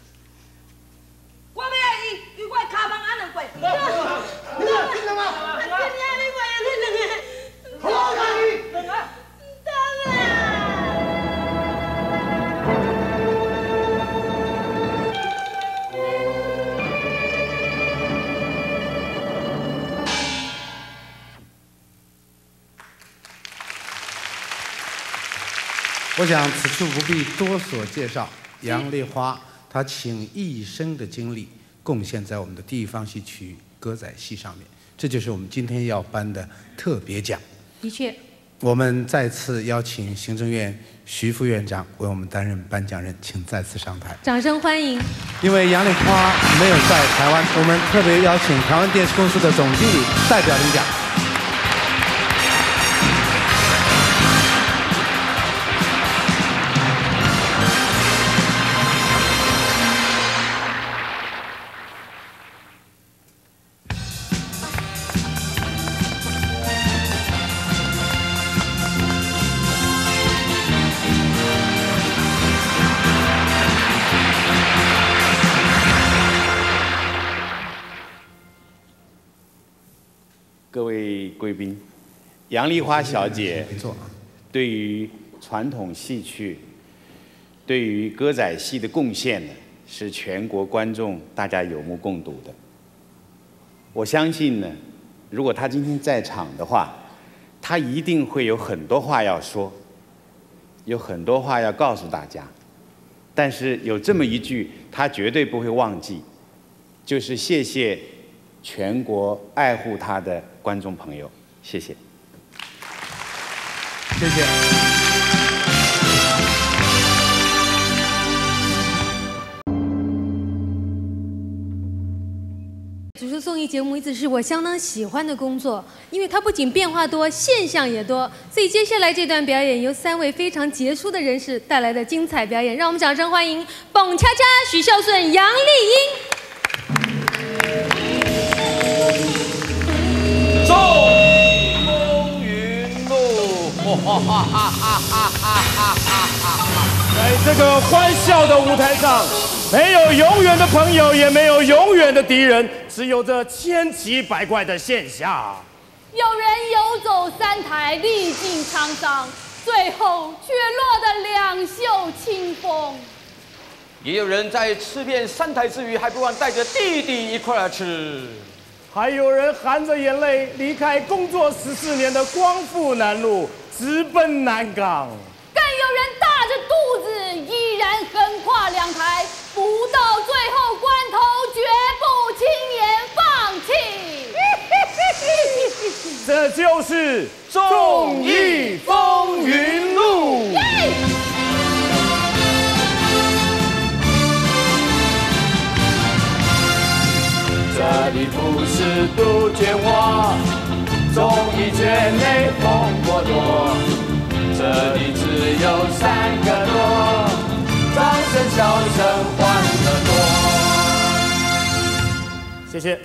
我要伊，伊我的骹棒安两过。你看，你看，你看嘛，你看你过啊，你两个，好啊你，两个，当然。 我想此处不必多所介绍，杨丽花她倾一生的精力贡献在我们的地方戏曲歌仔戏上面，这就是我们今天要颁的特别奖。 的确， 我们再次邀请行政院徐副院长为我们担任颁奖人，请再次上台。 掌声欢迎。 因为杨丽花没有在台湾，我们特别邀请台湾电视公司的总经理代表领奖。 各位贵宾，杨丽花小姐， 没错， 对于传统戏曲、对于歌仔戏的贡献呢，是全国观众大家有目共睹的。我相信呢，如果她今天在场的话，她一定会有很多话要说，有很多话要告诉大家。但是有这么一句，她绝对不会忘记，就是谢谢全国爱护她的观众朋友，谢谢。 谢谢。 主持综艺节目一直是我相当喜欢的工作，因为它不仅变化多，现象也多。所以接下来这段表演由三位非常杰出的人士带来的精彩表演，让我们掌声欢迎蹦恰恰、许孝顺、杨丽英。 纵风云路，哈哈哈哈哈哈哈哈！ 在这个欢笑的舞台上，没有永远的朋友，也没有永远的敌人，只有这千奇百怪的现象。 有人游走三台，历尽沧桑，最后却落得两袖清风。 也有人在吃遍三台之余，还不忘带着弟弟一块儿吃。 还有人含着眼泪离开工作十四年的光复南路，直奔南港。 更有人大着肚子，依然横跨两台，不到最后关头，绝不轻言放弃。 这就是综艺风云录。 这里不是杜鹃花，综艺圈内风波多。这里只有三个多，掌声、笑声、欢乐多。 谢谢。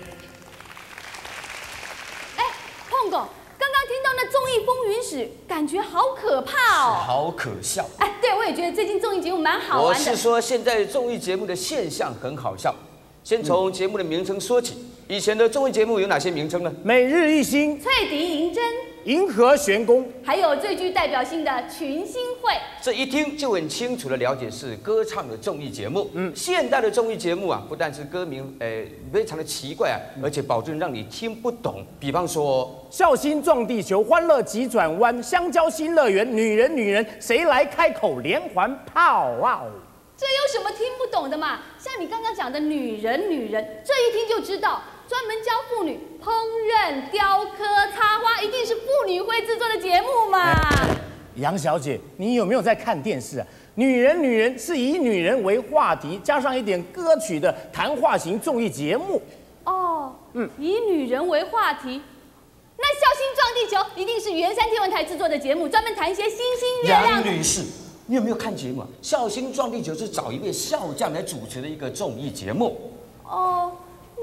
哎，碰狗，刚刚听到那综艺风云史，感觉好可怕哦， 好可笑。 哎，对，我也觉得最近综艺节目蛮好我玩的。 是说，现在综艺节目的现象很好笑。 先从节目的名称说起，以前的综艺节目有哪些名称呢？ 每日一星、 翠笛银针、 银河玄宫， 还有最具代表性的群星会。 这一听就很清楚的了解是歌唱的综艺节目。嗯，现代的综艺节目啊，不但是歌名，呃，非常的奇怪啊，而且保证让你听不懂。比方说， 孝心撞地球、欢乐急转弯、香蕉新乐园、女人女人，谁来开口连环炮啊！ 这有什么听不懂的嘛？像你刚刚讲的女人，女人，这一听就知道，专门教妇女烹饪、雕刻、插花，一定是妇女会制作的节目嘛。 杨小姐，你有没有在看电视啊？女人，女人是以女人为话题，加上一点歌曲的谈话型综艺节目。 哦，嗯，以女人为话题。 那孝心撞地球一定是圆山天文台制作的节目，专门谈一些星星月亮。 杨女士，你有没有看节目啊？孝心撞地球是找一位笑匠来主持的一个综艺节目。 哦，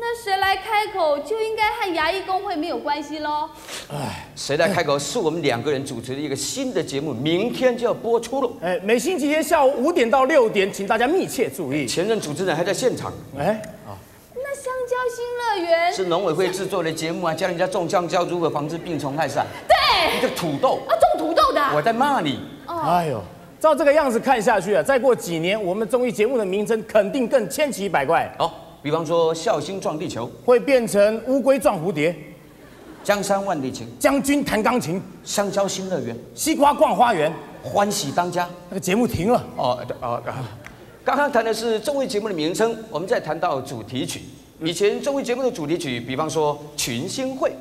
那谁来开口就应该和牙医工会没有关系喽。 哎，谁来开口是我们两个人主持的一个新的节目，明天就要播出了。 哎，每星期天下午五点到六点，请大家密切注意。 前任主持人还在现场。 哎，啊， 那香蕉新乐园是农委会制作的节目啊，教人家种香蕉如何防治病虫害是吧？ 对， 你这土豆啊，种土豆的。 我在骂你。 哎呦。照这个样子看下去啊，再过几年，我们综艺节目的名称肯定更千奇百怪。 哦，比方说孝心撞地球， 会变成乌龟撞蝴蝶， 江山万里情， 将军弹钢琴， 香蕉新乐园， 西瓜逛花园， 欢喜当家。 那个节目停了。 哦哦哦，刚刚谈的是综艺节目的名称，我们再谈到主题曲。以前综艺节目的主题曲，比方说群星会。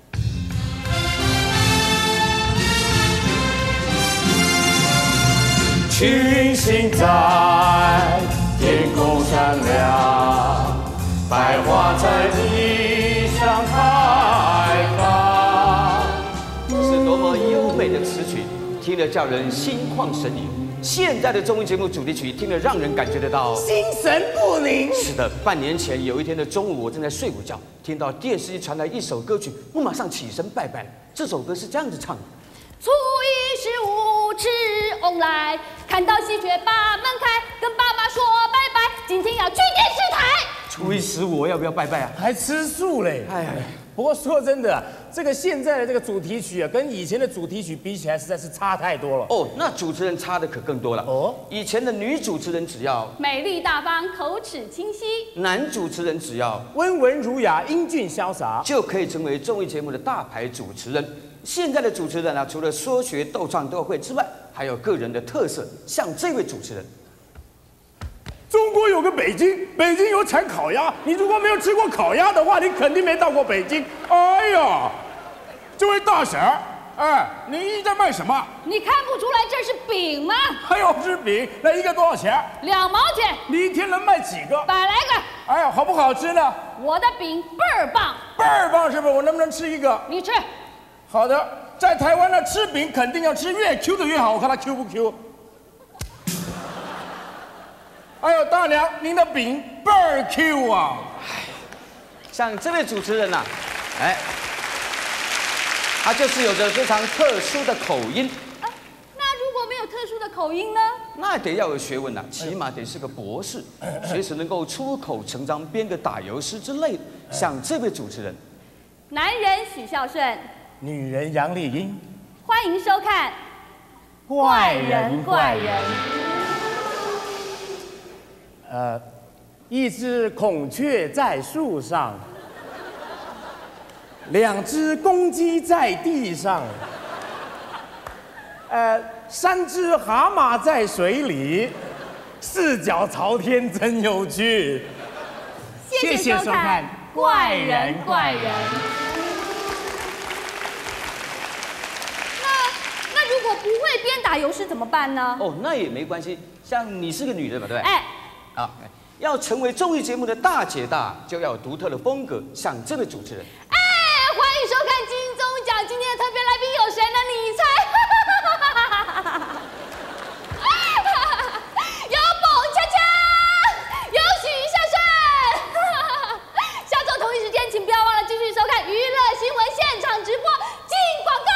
群星在天空闪亮，百花在地上开放。 这是多么优美的词曲，听了叫人心旷神怡。现在的综艺节目主题曲听了让人感觉得到心神不宁。 是的，半年前有一天的中午，我正在睡午觉，听到电视机传来一首歌曲，我马上起身拜拜。这首歌是这样子唱的。 初一十五吃翁来，看到喜鹊把门开，跟爸妈说拜拜，今天要去电视台。 初一十五我要不要拜拜啊？ 还吃素嘞！哎，不过说真的、啊，这个现在的这个主题曲啊，跟以前的主题曲比起来，实在是差太多了。 哦，那主持人差的可更多了。哦，以前的女主持人只要美丽大方、口齿清晰， 男主持人只要温文儒雅、英俊潇洒， 就可以成为综艺节目的大牌主持人。现在的主持人啊，除了说学逗唱都会之外，还有个人的特色，像这位主持人。 中国有个北京，北京有产烤鸭。你如果没有吃过烤鸭的话，你肯定没到过北京。哎呀，这位大婶儿，哎，你在卖什么？ 你看不出来这是饼吗？ 还有是饼，那一个多少钱？ 两毛钱。 你一天能卖几个？ 百来个。 哎呀，好不好吃呢？ 我的饼倍儿棒。 倍儿棒是不是？我能不能吃一个？ 你吃。 好的，在台湾呢，吃饼肯定要吃越 Q 的越好，我看它 Q 不 Q。哎呦，大娘，您的饼倍儿 Q 啊！ 像这位主持人呐、啊，哎，他就是有着非常特殊的口音。 啊，那如果没有特殊的口音呢？ 那得要有学问呐、啊，起码得是个博士，随时能够出口成章，编个打油诗之类的。像这位主持人， 男人许孝顺， 女人杨丽英， 欢迎收看《怪人怪人》。 呃，一只孔雀在树上，两只公鸡在地上，呃，三只蛤蟆在水里，四脚朝天真有趣。 谢谢收看《怪人怪人》。那那如果不会编打油诗怎么办呢？ 哦，那也没关系。像你是个女人嘛，对不对？ 哎。 啊，要成为综艺节目的大姐大，就要有独特的风格，像这位主持人。 哎，欢迎收看金钟奖，今天的特别来宾有谁呢？你猜？有彭恰恰，有许孝顺。下周同一时间，请不要忘了继续收看娱乐新闻现场直播，进广告。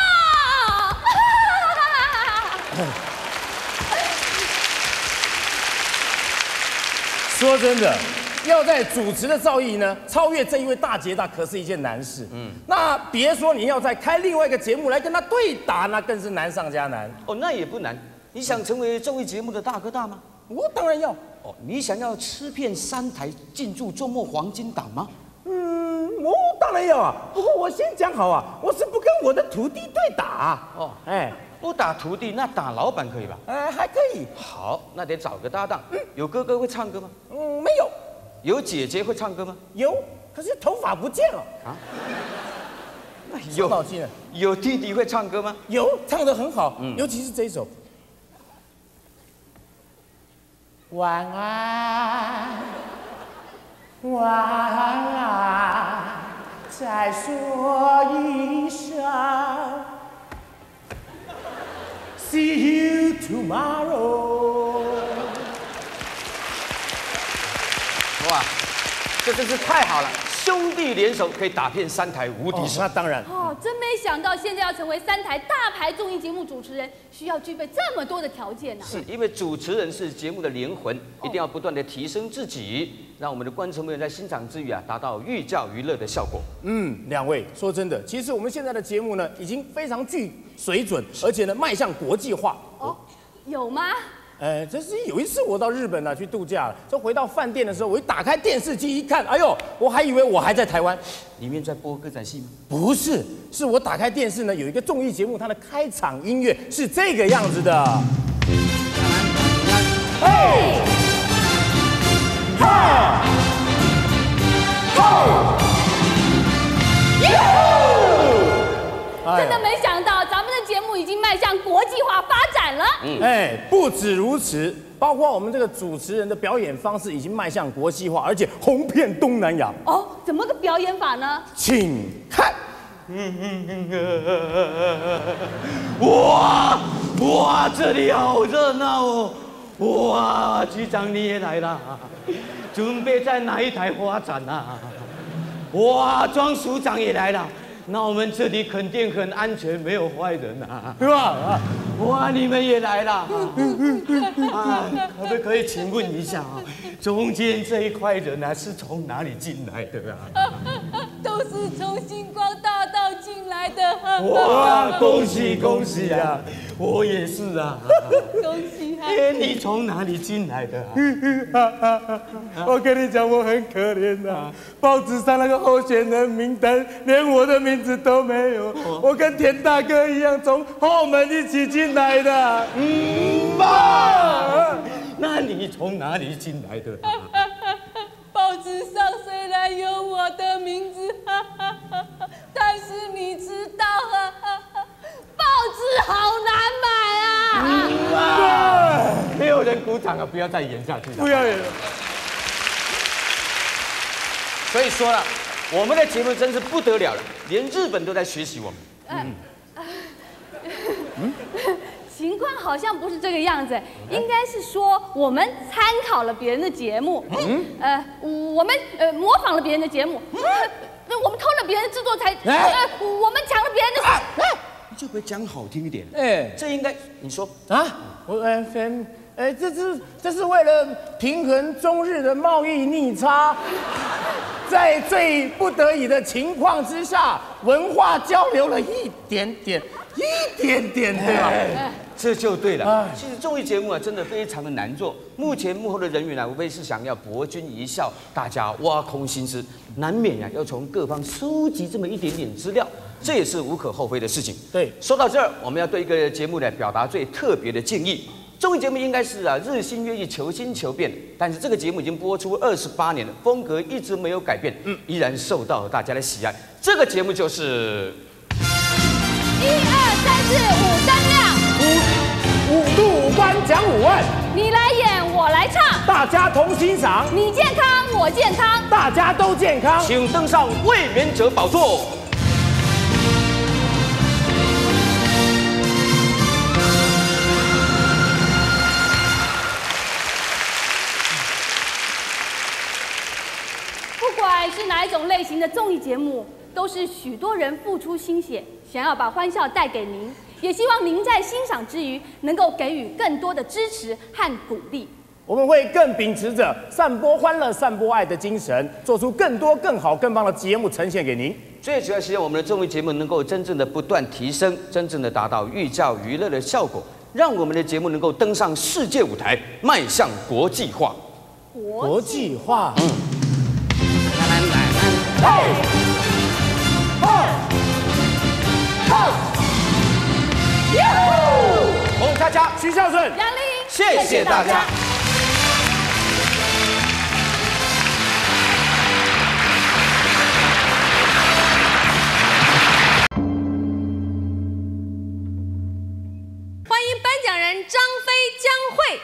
说真的，要在主持的造诣呢超越这一位大姐大，可是一件难事。嗯，那别说你要再开另外一个节目来跟他对打，那更是难上加难。 哦，那也不难。你想成为综艺节目的大哥大吗？ 我当然要。 哦，你想要吃遍三台，进驻周末黄金档吗？ 嗯，我当然要啊。不过我先讲好啊，我是不跟我的徒弟对打。 哦，哎。不打徒弟，那打老板可以吧？ 哎，还可以。 好，那得找个搭档。嗯，有哥哥会唱歌吗？ 嗯，没有。 有姐姐会唱歌吗？ 有，可是头发不见了。啊？ 有脑筋了。有弟弟会唱歌吗？ 有，唱得很好，嗯，尤其是这一首。晚安，晚安，再说一声。See you tomorrow。 哇，这真是太好了！ 兄弟联手可以打遍三台无敌手。 那当然。 哦，真没想到现在要成为三台大牌综艺节目主持人，需要具备这么多的条件呢、啊。 是因为主持人是节目的灵魂，一定要不断的提升自己，让我们的观众朋友在欣赏之余啊，达到寓教于乐的效果。 嗯，两位说真的，其实我们现在的节目呢，已经非常具水准，而且呢，迈向国际化。 哦，有吗？ 呃，这是有一次我到日本呢、啊、去度假了，就回到饭店的时候，我一打开电视机一看，哎呦，我还以为我还在台湾， 里面在播歌仔戏吗？ 不是，是我打开电视呢，有一个综艺节目，它的开场音乐是这个样子的。嘿，哈，吼，耶呼！ 真的没想到，咱们的节目已经迈向国际化发展了。 嗯，哎，不止如此，包括我们这个主持人的表演方式已经迈向国际化，而且红遍东南亚。 哦，怎么个表演法呢？ 请看。 哇哇，这里好热闹哦！哇，局长你也来啦？准备在哪一台发展啊？哇，庄署长也来了。那我们这里肯定很安全，没有坏人啊， 对吧？ 哇，你们也来了，啊，可不可以请问一下啊，中间这一块人啊是从哪里进来的啊？ 都是从星光大道进来的。 哇，恭喜恭喜啊！我也是啊。 恭喜啊！ 哎，你从哪里进来的啊？我跟你讲，我很可怜的、啊，报纸上那个候选人名单，连我的名字都没有。我跟田大哥一样，从后门一起进来的。 嗯嘛，那你从哪里进来的、啊？ 报纸上虽然有我的名字，但是你知道啊，报纸好难买啊！ 嗯啊，没有人鼓掌啊！不要再演下去了。 不要演了。 所以说了，我们的节目真是不得了了，连日本都在学习我们。 嗯。嗯情况好像不是这个样子，应该是说我们参考了别人的节目，嗯，呃，我们呃模仿了别人的节目，嗯，我们偷了别人的制作材，呃，我们抢了别人的。 啊，你就不会讲好听一点？哎，这应该你说啊，我呃分。哎，这是这是为了平衡中日的贸易逆差，在最不得已的情况之下，文化交流了一点点，一点点，对吧？ 哎，这就对了。其实综艺节目啊，真的非常的难做。目前幕后的人员啊，无非是想要博君一笑，大家挖空心思，难免呀、啊、要从各方收集这么一点点资料，这也是无可厚非的事情。 对， 说到这儿，我们要对一个节目呢表达最特别的敬意。综艺节目应该是啊日新月异、求新求变，但是这个节目已经播出二十八年了，风格一直没有改变，嗯，依然受到大家的喜爱。这个节目就是一二三四五三亮， 五五度五官讲五万， 你来演我来唱， 大家同欣赏， 你健康我健康， 大家都健康， 请登上卫冕者宝座。 不管是哪一种类型的综艺节目，都是许多人付出心血，想要把欢笑带给您，也希望您在欣赏之余，能够给予更多的支持和鼓励。 我们会更秉持着散播欢乐、散播爱的精神，做出更多、更好、更棒的节目呈现给您。 最主要希望我们的综艺节目能够真正的不断提升，真正的达到寓教于乐的效果，让我们的节目能够登上世界舞台，迈向国际化。 国际化，嗯。 嘿，吼，吼，耶呼！洪佳佳、 徐孝顺、 杨丽， 谢谢大家。 欢迎颁奖人张飞、江蕙。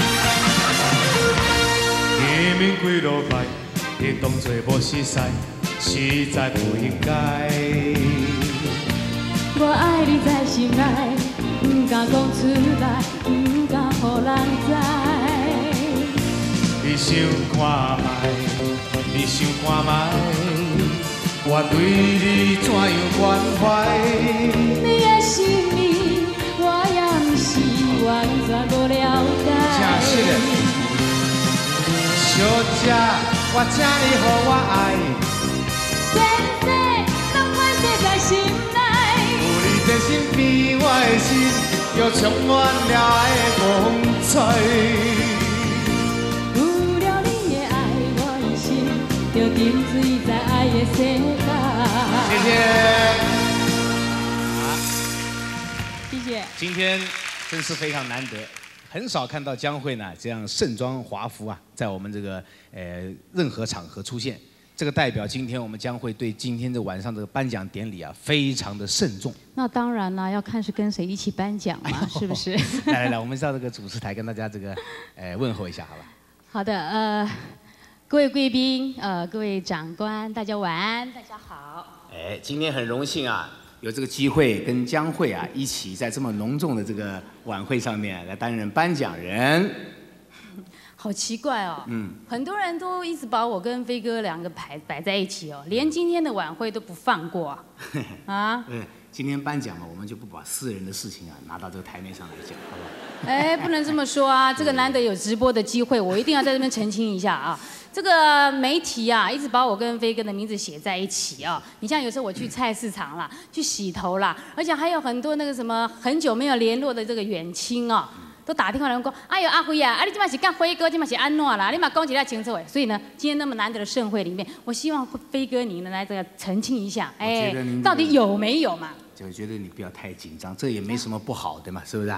几路歹，你当作无识识， 实在不应该。 我爱你在心内，不敢讲出来，不敢予人知。 你想看卖，你想看卖，我对你怎样关怀？ 你的心意，我也不是完全不了解。 正是的，小姐，我请你予我爱， 前世拢款写在心内。 有你在身边，我的心又充满了爱的风采。就沉醉在爱的世界。谢谢。 谢谢。今天真是非常难得，很少看到江蕙呢这样盛装华服啊，在我们这个呃任何场合出现。这个代表今天我们江蕙对今天这晚上这个颁奖典礼啊，非常的慎重。 那当然啦，要看是跟谁一起颁奖嘛，哎、是不是？ 来来来，我们到这个主持台跟大家这个呃问候一下，好吧？ 好的，呃。各位贵宾，呃，各位长官，大家晚安，大家好。 哎，今天很荣幸啊，有这个机会跟江蕙啊一起在这么隆重的这个晚会上面来担任颁奖人。 好奇怪哦， 嗯， 很多人都一直把我跟飞哥两个摆摆在一起哦，连今天的晚会都不放过啊。啊？ 对，今天颁奖嘛，我们就不把私人的事情啊拿到这个台面上来讲，好不好？ 哎，不能这么说啊，这个难得有直播的机会，我一定要在这边澄清一下啊。这个媒体啊，一直把我跟飞哥的名字写在一起啊。你像有时候我去菜市场啦，去洗头啦，而且还有很多那个什么很久没有联络的这个远亲啊，都打电话来讲，哎呦阿辉啊，啊你今嘛是干辉哥，今嘛是安诺啦，你嘛讲起来清楚哎。所以呢，今天那么难得的盛会里面，我希望飞哥您来这个澄清一下，哎，到底有没有嘛？ 就觉得你不要太紧张，这也没什么不好的嘛，是不是啊？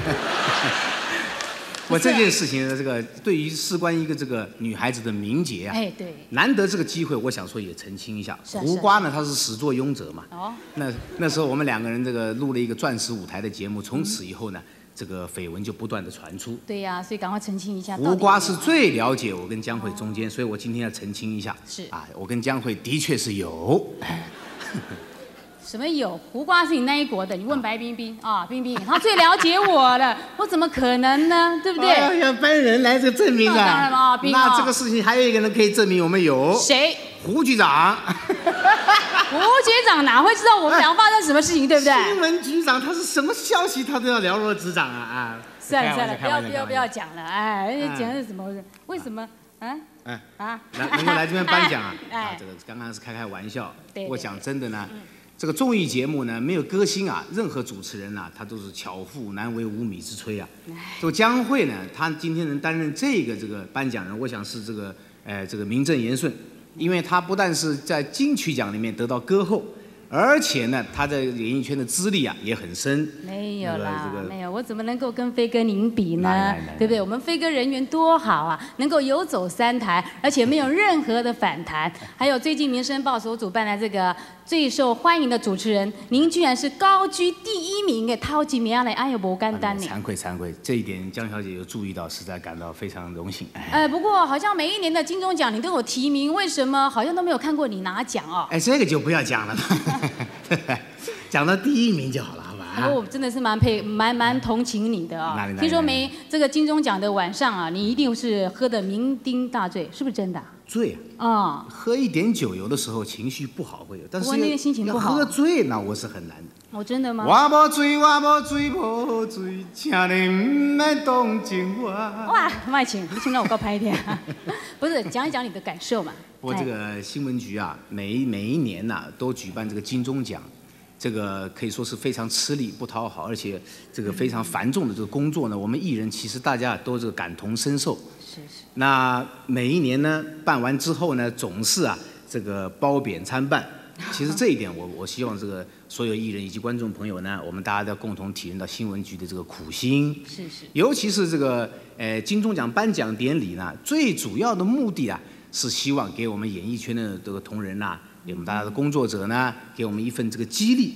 我这件事情的这个，对于事关一个这个女孩子的名节啊， 哎，对， 难得这个机会，我想说也澄清一下。 是啊胡瓜呢，他是始作俑者嘛。 哦。 那那时候我们两个人这个录了一个钻石舞台的节目，从此以后呢，这个绯闻就不断的传出。 对呀、啊，所以赶快澄清一下。 胡瓜是最了解我跟江蕙中间，所以我今天要澄清一下。 是啊，我跟江蕙的确是有。 什么有？胡瓜是你那一国的，你问白冰冰啊，冰冰，他最了解我了，我怎么可能呢？对不对？ 哎呀，班人来这个证明啊！ 当然了，冰啊。 那这个事情还有一个人可以证明我们有。 谁？ 胡局长。 胡局长哪会知道我们俩发生什么事情，对不对？ 新闻局长他是什么消息他都要了若指掌啊啊！ 算了算了，不要不要不要讲了，哎，讲的是什么？为什么？啊？ 哎啊！ 来能够来这边颁奖啊！ 哎啊，这个刚刚是开开玩笑。 对。 我讲真的呢。这个综艺节目呢，没有歌星啊，任何主持人啊，他都是巧妇难为无米之炊啊。这个江蕙呢，她今天能担任这个这个颁奖人，我想是这个，呃，这个名正言顺，因为她不但是在金曲奖里面得到歌后，而且呢，她在演艺圈的资历啊也很深。 没有啦， 这个、 没有，我怎么能够跟飞哥您比呢？ 来来来对不对？我们飞哥人缘多好啊，能够游走三台，而且没有任何的反弹。还有最近《民生报》所主办的这个最受欢迎的主持人，您居然是高居第一名嘅，超级名嘞！哎呦，不简单呢。 惭愧惭愧，这一点江小姐有注意到，实在感到非常荣幸。哎， 呃，不过好像每一年的金钟奖你都有提名，为什么好像都没有看过你拿奖哦？ 哎，这个就不要讲了吧，讲到第一名就好了，好吧？ 不过我真的是蛮佩蛮蛮同情你的啊、 哪里哪里听说没这个金钟奖的晚上啊，你一定是喝得酩酊大醉，是不是真的、啊？ 醉啊！ 啊、 喝一点酒，有的时候情绪不好会有，但是我那天心情不好， 喝醉那我是很难的。 我、哦、真的吗？ 我无醉，我无醉，无醉，请你唔免同情我。 哇，麦情，你请让我够拍一点、啊，不是讲一讲你的感受嘛？ 不过这个新闻局啊，每一每一年呐、啊、都举办这个金钟奖。这个可以说是非常吃力不讨好，而且这个非常繁重的这个工作呢，我们艺人其实大家都是感同身受。 是是。 那每一年呢，办完之后呢，总是啊这个褒贬参半。其实这一点我，我我希望这个所有艺人以及观众朋友呢，我们大家都要共同体验到新闻局的这个苦心。 是是。 尤其是这个呃金钟奖颁奖典礼呢，最主要的目的啊，是希望给我们演艺圈的这个同仁呐、啊。给我们大家的工作者呢，给我们一份这个激励，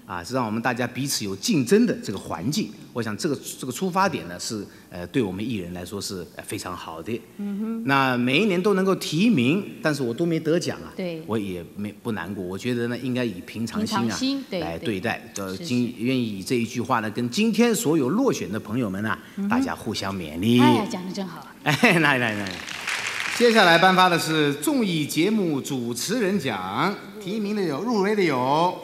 啊，是让我们大家彼此有竞争的这个环境。我想这个这个出发点呢，是呃对我们艺人来说是非常好的。 嗯哼。 那每一年都能够提名，但是我都没得奖啊， 对， 我也没不难过。我觉得呢，应该以平常心啊平常心对来对对待。呃， 是今愿意以这一句话呢，跟今天所有落选的朋友们啊， 嗯哼大家互相勉励。 哎呀，讲得真好。 哎，来来来，接下来颁发的是综艺节目主持人奖，提名的有，入围的有。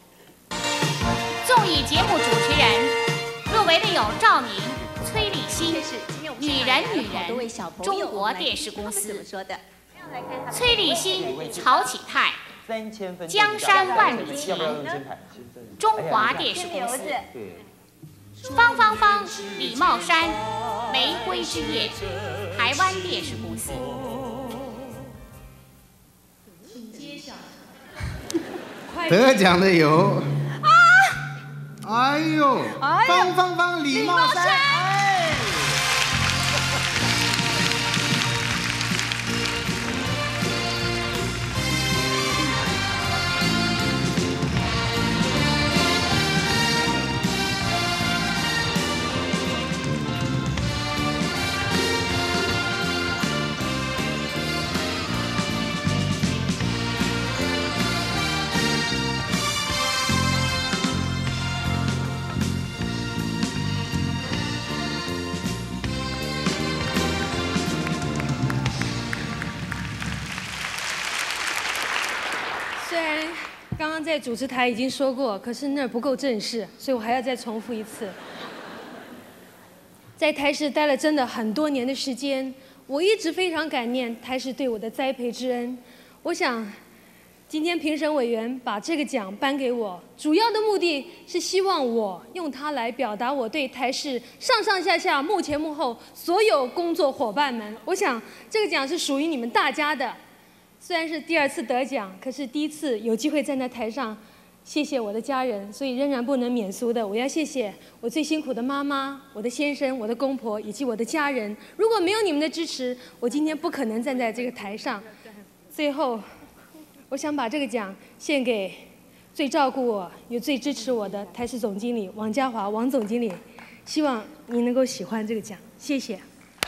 综艺节目主持人入围的有赵宁、崔丽欣，《女人女人》中国电视公司。崔丽欣、曹启泰，《江山万里情》中华电视公司。方芳芳、李茂山，《玫瑰之夜》台湾电视公司。 得奖的有。哎呦，方芳芳、李茂山，哎。 刚刚在主持台已经说过，可是那儿不够正式，所以我还要再重复一次。在台视待了真的很多年的时间，我一直非常感念台视对我的栽培之恩。我想，今天评审委员把这个奖颁给我，主要的目的是希望我用它来表达我对台视上上下下、幕前幕后所有工作伙伴们。我想这个奖是属于你们大家的。虽然是第二次得奖，可是第一次有机会站在台上，谢谢我的家人，所以仍然不能免俗的，我要谢谢我最辛苦的妈妈、我的先生、我的公婆以及我的家人。如果没有你们的支持，我今天不可能站在这个台上。最后，我想把这个奖献给最照顾我、也最支持我的台视总经理王家华，王总经理，希望你能够喜欢这个奖，谢谢。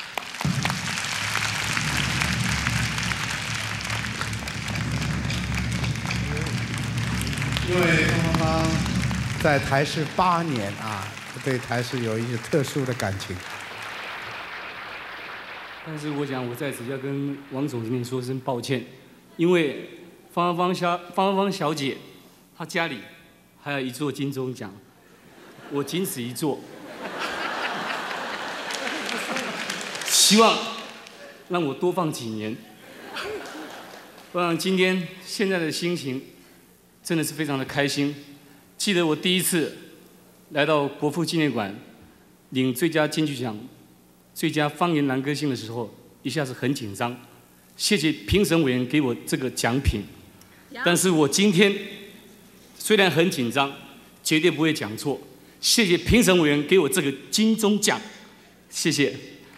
因为方芳芳在台视八年啊，对台视有一些特殊的感情。 但是我想，我在此要跟王总经理说声抱歉，因为方芳小方芳芳小姐，她家里还有一座金钟奖，我仅此一座，希望让我多放几年。我想今天现在的心情。真的是非常的开心。记得我第一次来到国父纪念馆领最佳金曲奖、最佳方言男歌星的时候，一下子很紧张。谢谢评审委员给我这个奖品，但是我今天虽然很紧张，绝对不会讲错。谢谢评审委员给我这个金钟奖，谢谢。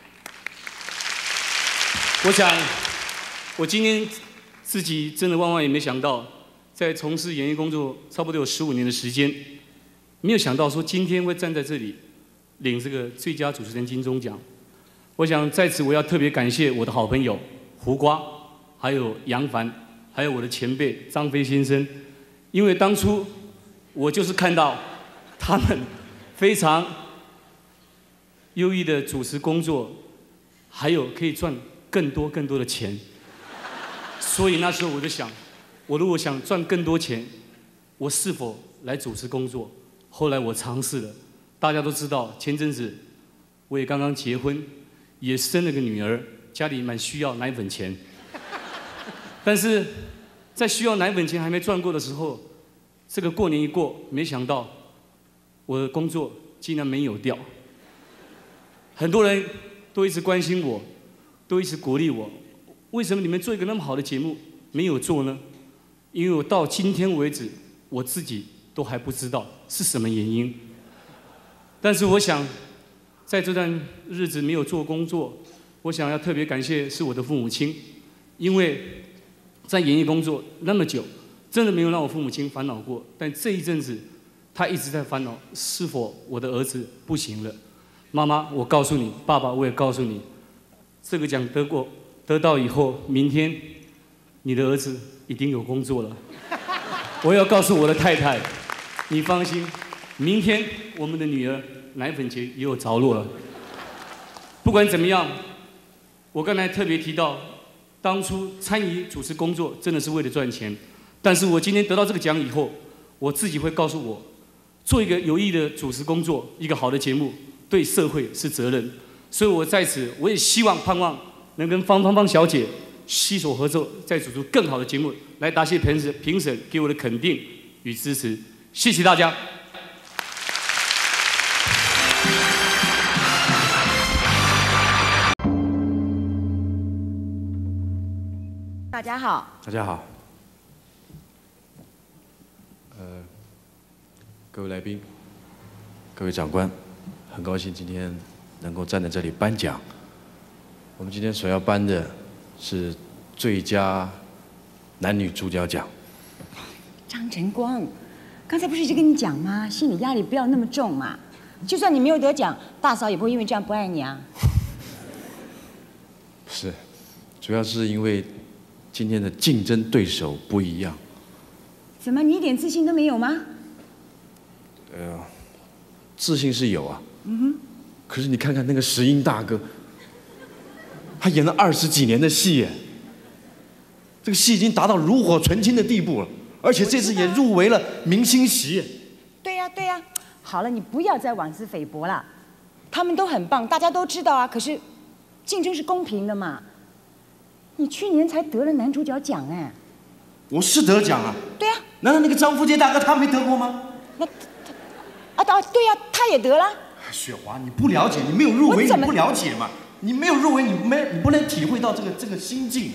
我想，我今天自己真的万万也没想到。在从事演艺工作差不多有十五年的时间，没有想到说今天会站在这里领这个最佳主持人金钟奖。我想在此我要特别感谢我的好朋友胡瓜，还有杨凡，还有我的前辈张飞先生，因为当初我就是看到他们非常优异的主持工作，还有可以赚更多更多的钱，所以那时候我就想。我如果想赚更多钱，我是否来主持工作？后来我尝试了，大家都知道，前阵子我也刚刚结婚，也生了个女儿，家里蛮需要奶粉钱。但是在需要奶粉钱还没赚够的时候，这个过年一过，没想到我的工作竟然没有掉。很多人都一直关心我，都一直鼓励我，为什么你们做一个那么好的节目没有做呢？因为我到今天为止，我自己都还不知道是什么原因。但是我想，在这段日子没有做工作，我想要特别感谢是我的父母亲，因为在演艺工作那么久，真的没有让我父母亲烦恼过。但这一阵子， 他一直在烦恼是否我的儿子不行了。妈妈，我告诉你，爸爸，我也告诉你，这个奖得过得到以后，明天你的儿子一定有工作了。我要告诉我的太太，你放心，明天我们的女儿奶粉钱也有着落了。不管怎么样，我刚才特别提到，当初参与主持工作真的是为了赚钱，但是我今天得到这个奖以后，我自己会告诉我，做一个有意义的主持工作，一个好的节目，对社会是责任。所以我在此，我也希望盼望能跟方芳芳小姐携手合作，再组出更好的节目，来答谢评审评审给我的肯定与支持。谢谢大家。 大家好。 大家好。呃，各位来宾，各位长官，很高兴今天能够站在这里颁奖。我们今天所要颁的是最佳男女主角奖。 张晨光，刚才不是一直跟你讲吗？心理压力不要那么重嘛。就算你没有得奖，大嫂也不会因为这样不爱你啊。 不是，主要是因为今天的竞争对手不一样。 怎么，你一点自信都没有吗？ 呃，自信是有啊。 嗯哼。 可是你看看那个石英大哥，他演了二十几年的戏耶，这个戏已经达到炉火纯青的地步了，而且这次也入围了明星席。 对呀、啊、对呀、啊，好了，你不要再妄自菲薄了，他们都很棒，大家都知道啊。可是竞争是公平的嘛。你去年才得了男主角奖哎。 我是得奖啊。 对呀、啊。 难道那个张富杰大哥他没得过吗？ 那他啊啊对呀、啊，他也得了。 雪华，你不了解，你没有入围，你不了解嘛？你没有入围，你没你不能体会到这个这个心境。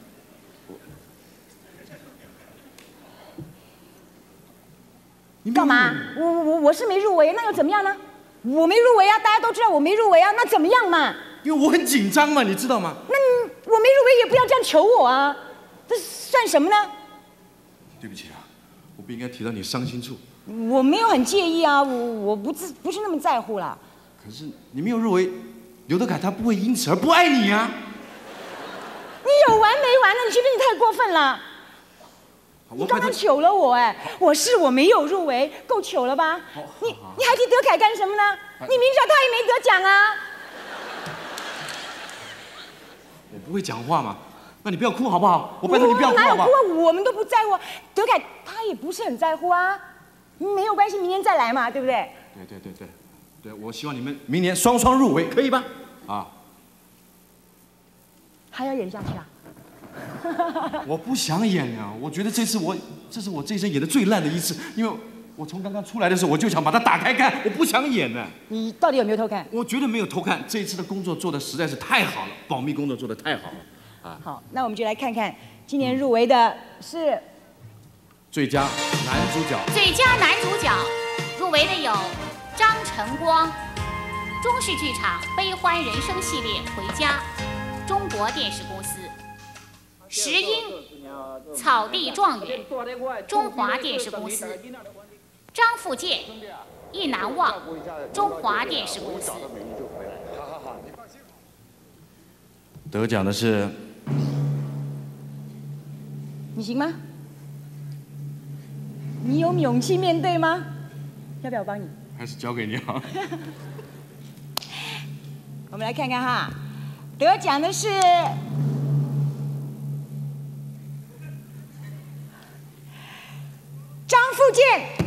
你干嘛？我我我是没入围，那又怎么样呢？我没入围啊，大家都知道我没入围啊，那怎么样嘛？ 因为我很紧张嘛，你知道吗？ 那你我没入围也不要这样求我啊，这算什么呢？ 对不起啊，我不应该提到你伤心处。 我没有很介意啊，我我不自不是那么在乎啦。 可是你没有入围，刘德凯他不会因此而不爱你啊。 你有完没完呢？你觉得你太过分了？你刚刚糗了我哎！我是我没有入围，够糗了吧？你你还提德凯干什么呢？你明知道他也没得奖啊！ 我不会讲话嘛，那你不要哭好不好？我拜托你不要哭好不好？ 哪有哭？我们都不在乎。德凯他也不是很在乎啊。没有关系，明年再来嘛，对不对？ 对对对对，对，我希望你们明年双双入围，可以吧？啊， 还要演下去啊？ 我不想演啊！我觉得这次我这是我这一生演的最烂的一次，因为我从刚刚出来的时候我就想把它打开看，我不想演呢。 你到底有没有偷看？ 我绝对没有偷看，这一次的工作做的实在是太好了，保密工作做的太好了啊！ 好，那我们就来看看今年入围的是。 最佳男主角， 最佳男主角入围的有张晨光，中视剧场《悲欢人生》系列《回家》，中国电视公司，石英草地状元，中华电视公司，张富健意难忘，中华电视公司。 得奖的是， 你行吗？你有勇气面对吗？要不要我帮你？ 还是交给你好。 我们来看看哈，得奖的是张富健。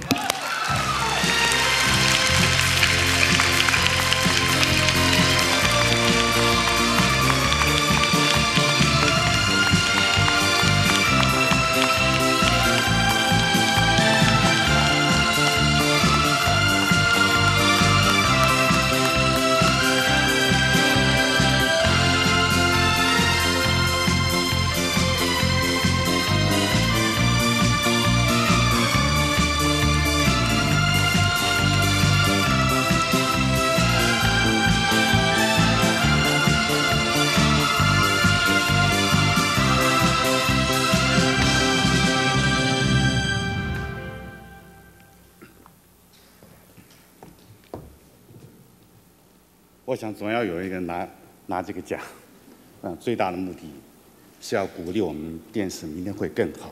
我想总要有一个人拿拿这个奖，嗯，最大的目的是要鼓励我们电视明天会更好。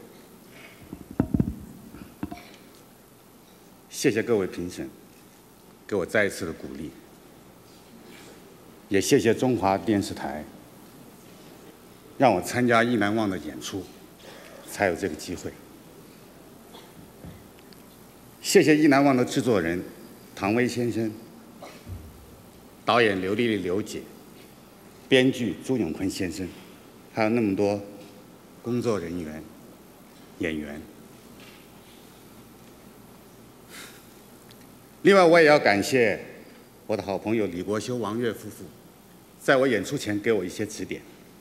谢谢各位评审给我再一次的鼓励，也谢谢中华电视台让我参加《意难忘》的演出，才有这个机会。谢谢《意难忘》的制作人唐薇先生，导演刘丽丽刘姐，编剧朱永坤先生，还有那么多工作人员、演员。另外，我也要感谢我的好朋友李国修、王悦夫妇，在我演出前给我一些指点。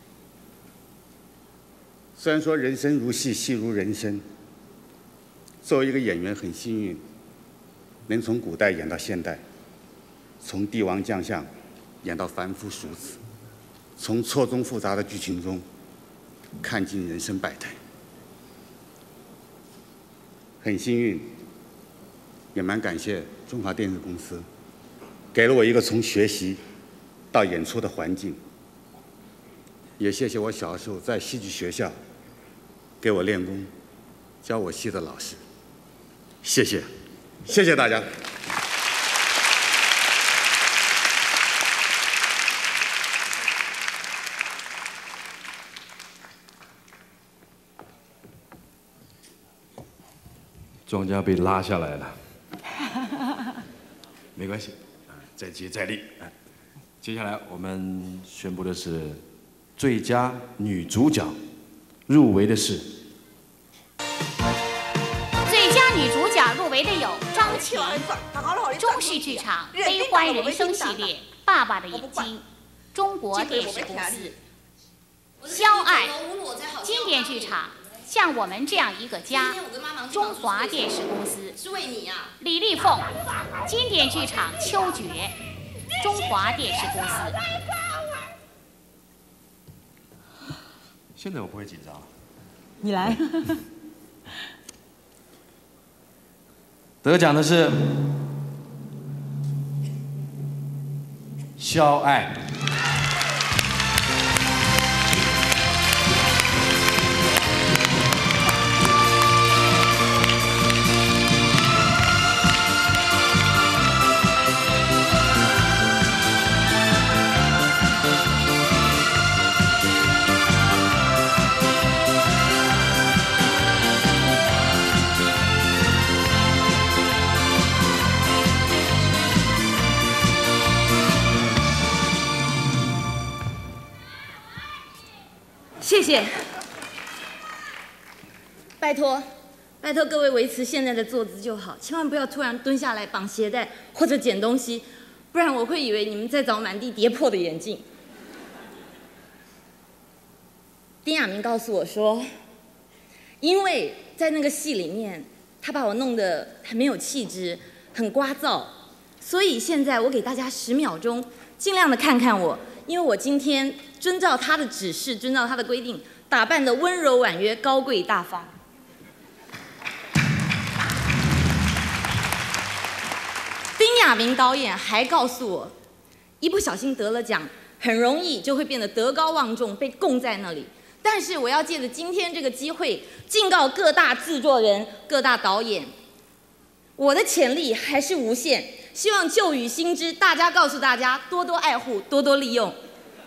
虽然说人生如戏，戏如人生，作为一个演员很幸运，能从古代演到现代，从帝王将相演到凡夫俗子，从错综复杂的剧情中看尽人生百态。很幸运，也蛮感谢中华电视公司，给了我一个从学习到演出的环境。也谢谢我小时候在戏剧学校给我练功、教我戏的老师。谢谢，谢谢大家。 庄家被拉下来了，没关系，啊，再接再厉。啊，接下来我们宣布的是最佳女主角，入围的是。 最佳女主角入围的有张琴，中视剧场《悲欢人生》系列《爸爸的眼睛》，中国电视公司。肖爱，经典剧场。像我们这样一个家，中华电视公司是为你啊。李丽凤，经典剧场《秋决》，中华电视公司。 现在我不会紧张了。 你来。 得奖的是肖爱。 谢谢，拜托，拜托各位维持现在的坐姿就好，千万不要突然蹲下来绑鞋带或者捡东西，不然我会以为你们在找满地跌破的眼镜。丁亚明告诉我说，因为在那个戏里面，他把我弄得很没有气质，很聒噪，所以现在我给大家十秒钟，尽量的看看我，因为我今天遵照他的指示，遵照他的规定，打扮得温柔婉约、高贵大方。丁亚明导演还告诉我，一不小心得了奖，很容易就会变得德高望重，被供在那里。但是我要借着今天这个机会，敬告各大制作人、各大导演，我的潜力还是无限。希望旧与新知，大家告诉大家，多多爱护，多多利用。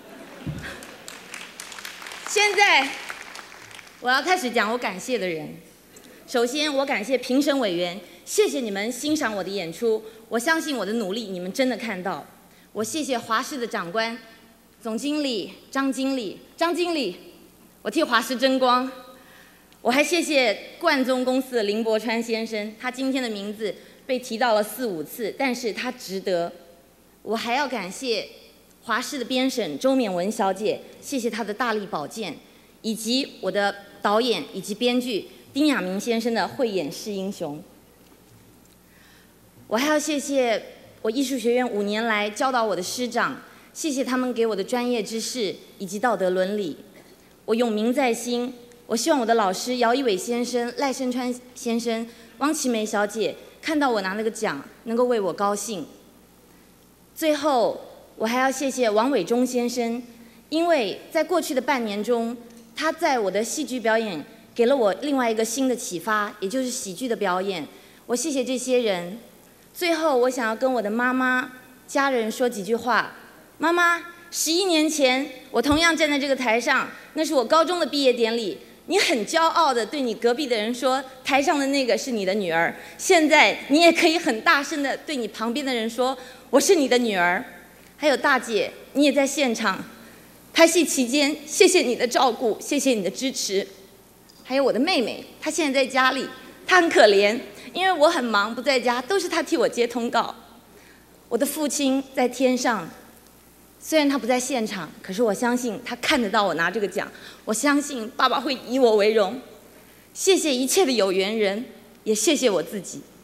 现在我要开始讲我感谢的人。首先，我感谢评审委员，谢谢你们欣赏我的演出，我相信我的努力你们真的看到。我谢谢华视的长官、总经理张经理、张经理，我替华视争光。我还谢谢冠宗公司的林伯川先生，他今天的名字被提到了四五次，但是他值得。我还要感谢华视的编审周勉文小姐，谢谢她的大力保荐，以及我的导演以及编剧丁亚明先生的慧眼识英雄。我还要谢谢我艺术学院五年来教导我的师长，谢谢他们给我的专业知识以及道德伦理，我永铭在心。我希望我的老师姚一伟先生、赖声川先生、汪琪梅小姐看到我拿了个奖，能够为我高兴。最后， 我还要谢谢王伟忠先生，因为在过去的半年中，他在我的戏剧表演给了我另外一个新的启发，也就是喜剧的表演。我谢谢这些人。最后，我想要跟我的妈妈、家人说几句话。妈妈，十一年前，我同样站在这个台上，那是我高中的毕业典礼。你很骄傲地对你隔壁的人说，台上的那个是你的女儿。现在，你也可以很大声地对你旁边的人说，我是你的女儿。还有大姐，你也在现场。拍戏期间，谢谢你的照顾，谢谢你的支持。还有我的妹妹，她现在在家里，她很可怜，因为我很忙不在家，都是她替我接通告。我的父亲在天上，虽然他不在现场，可是我相信他看得到我拿这个奖。我相信爸爸会以我为荣。谢谢一切的有缘人，也谢谢我自己。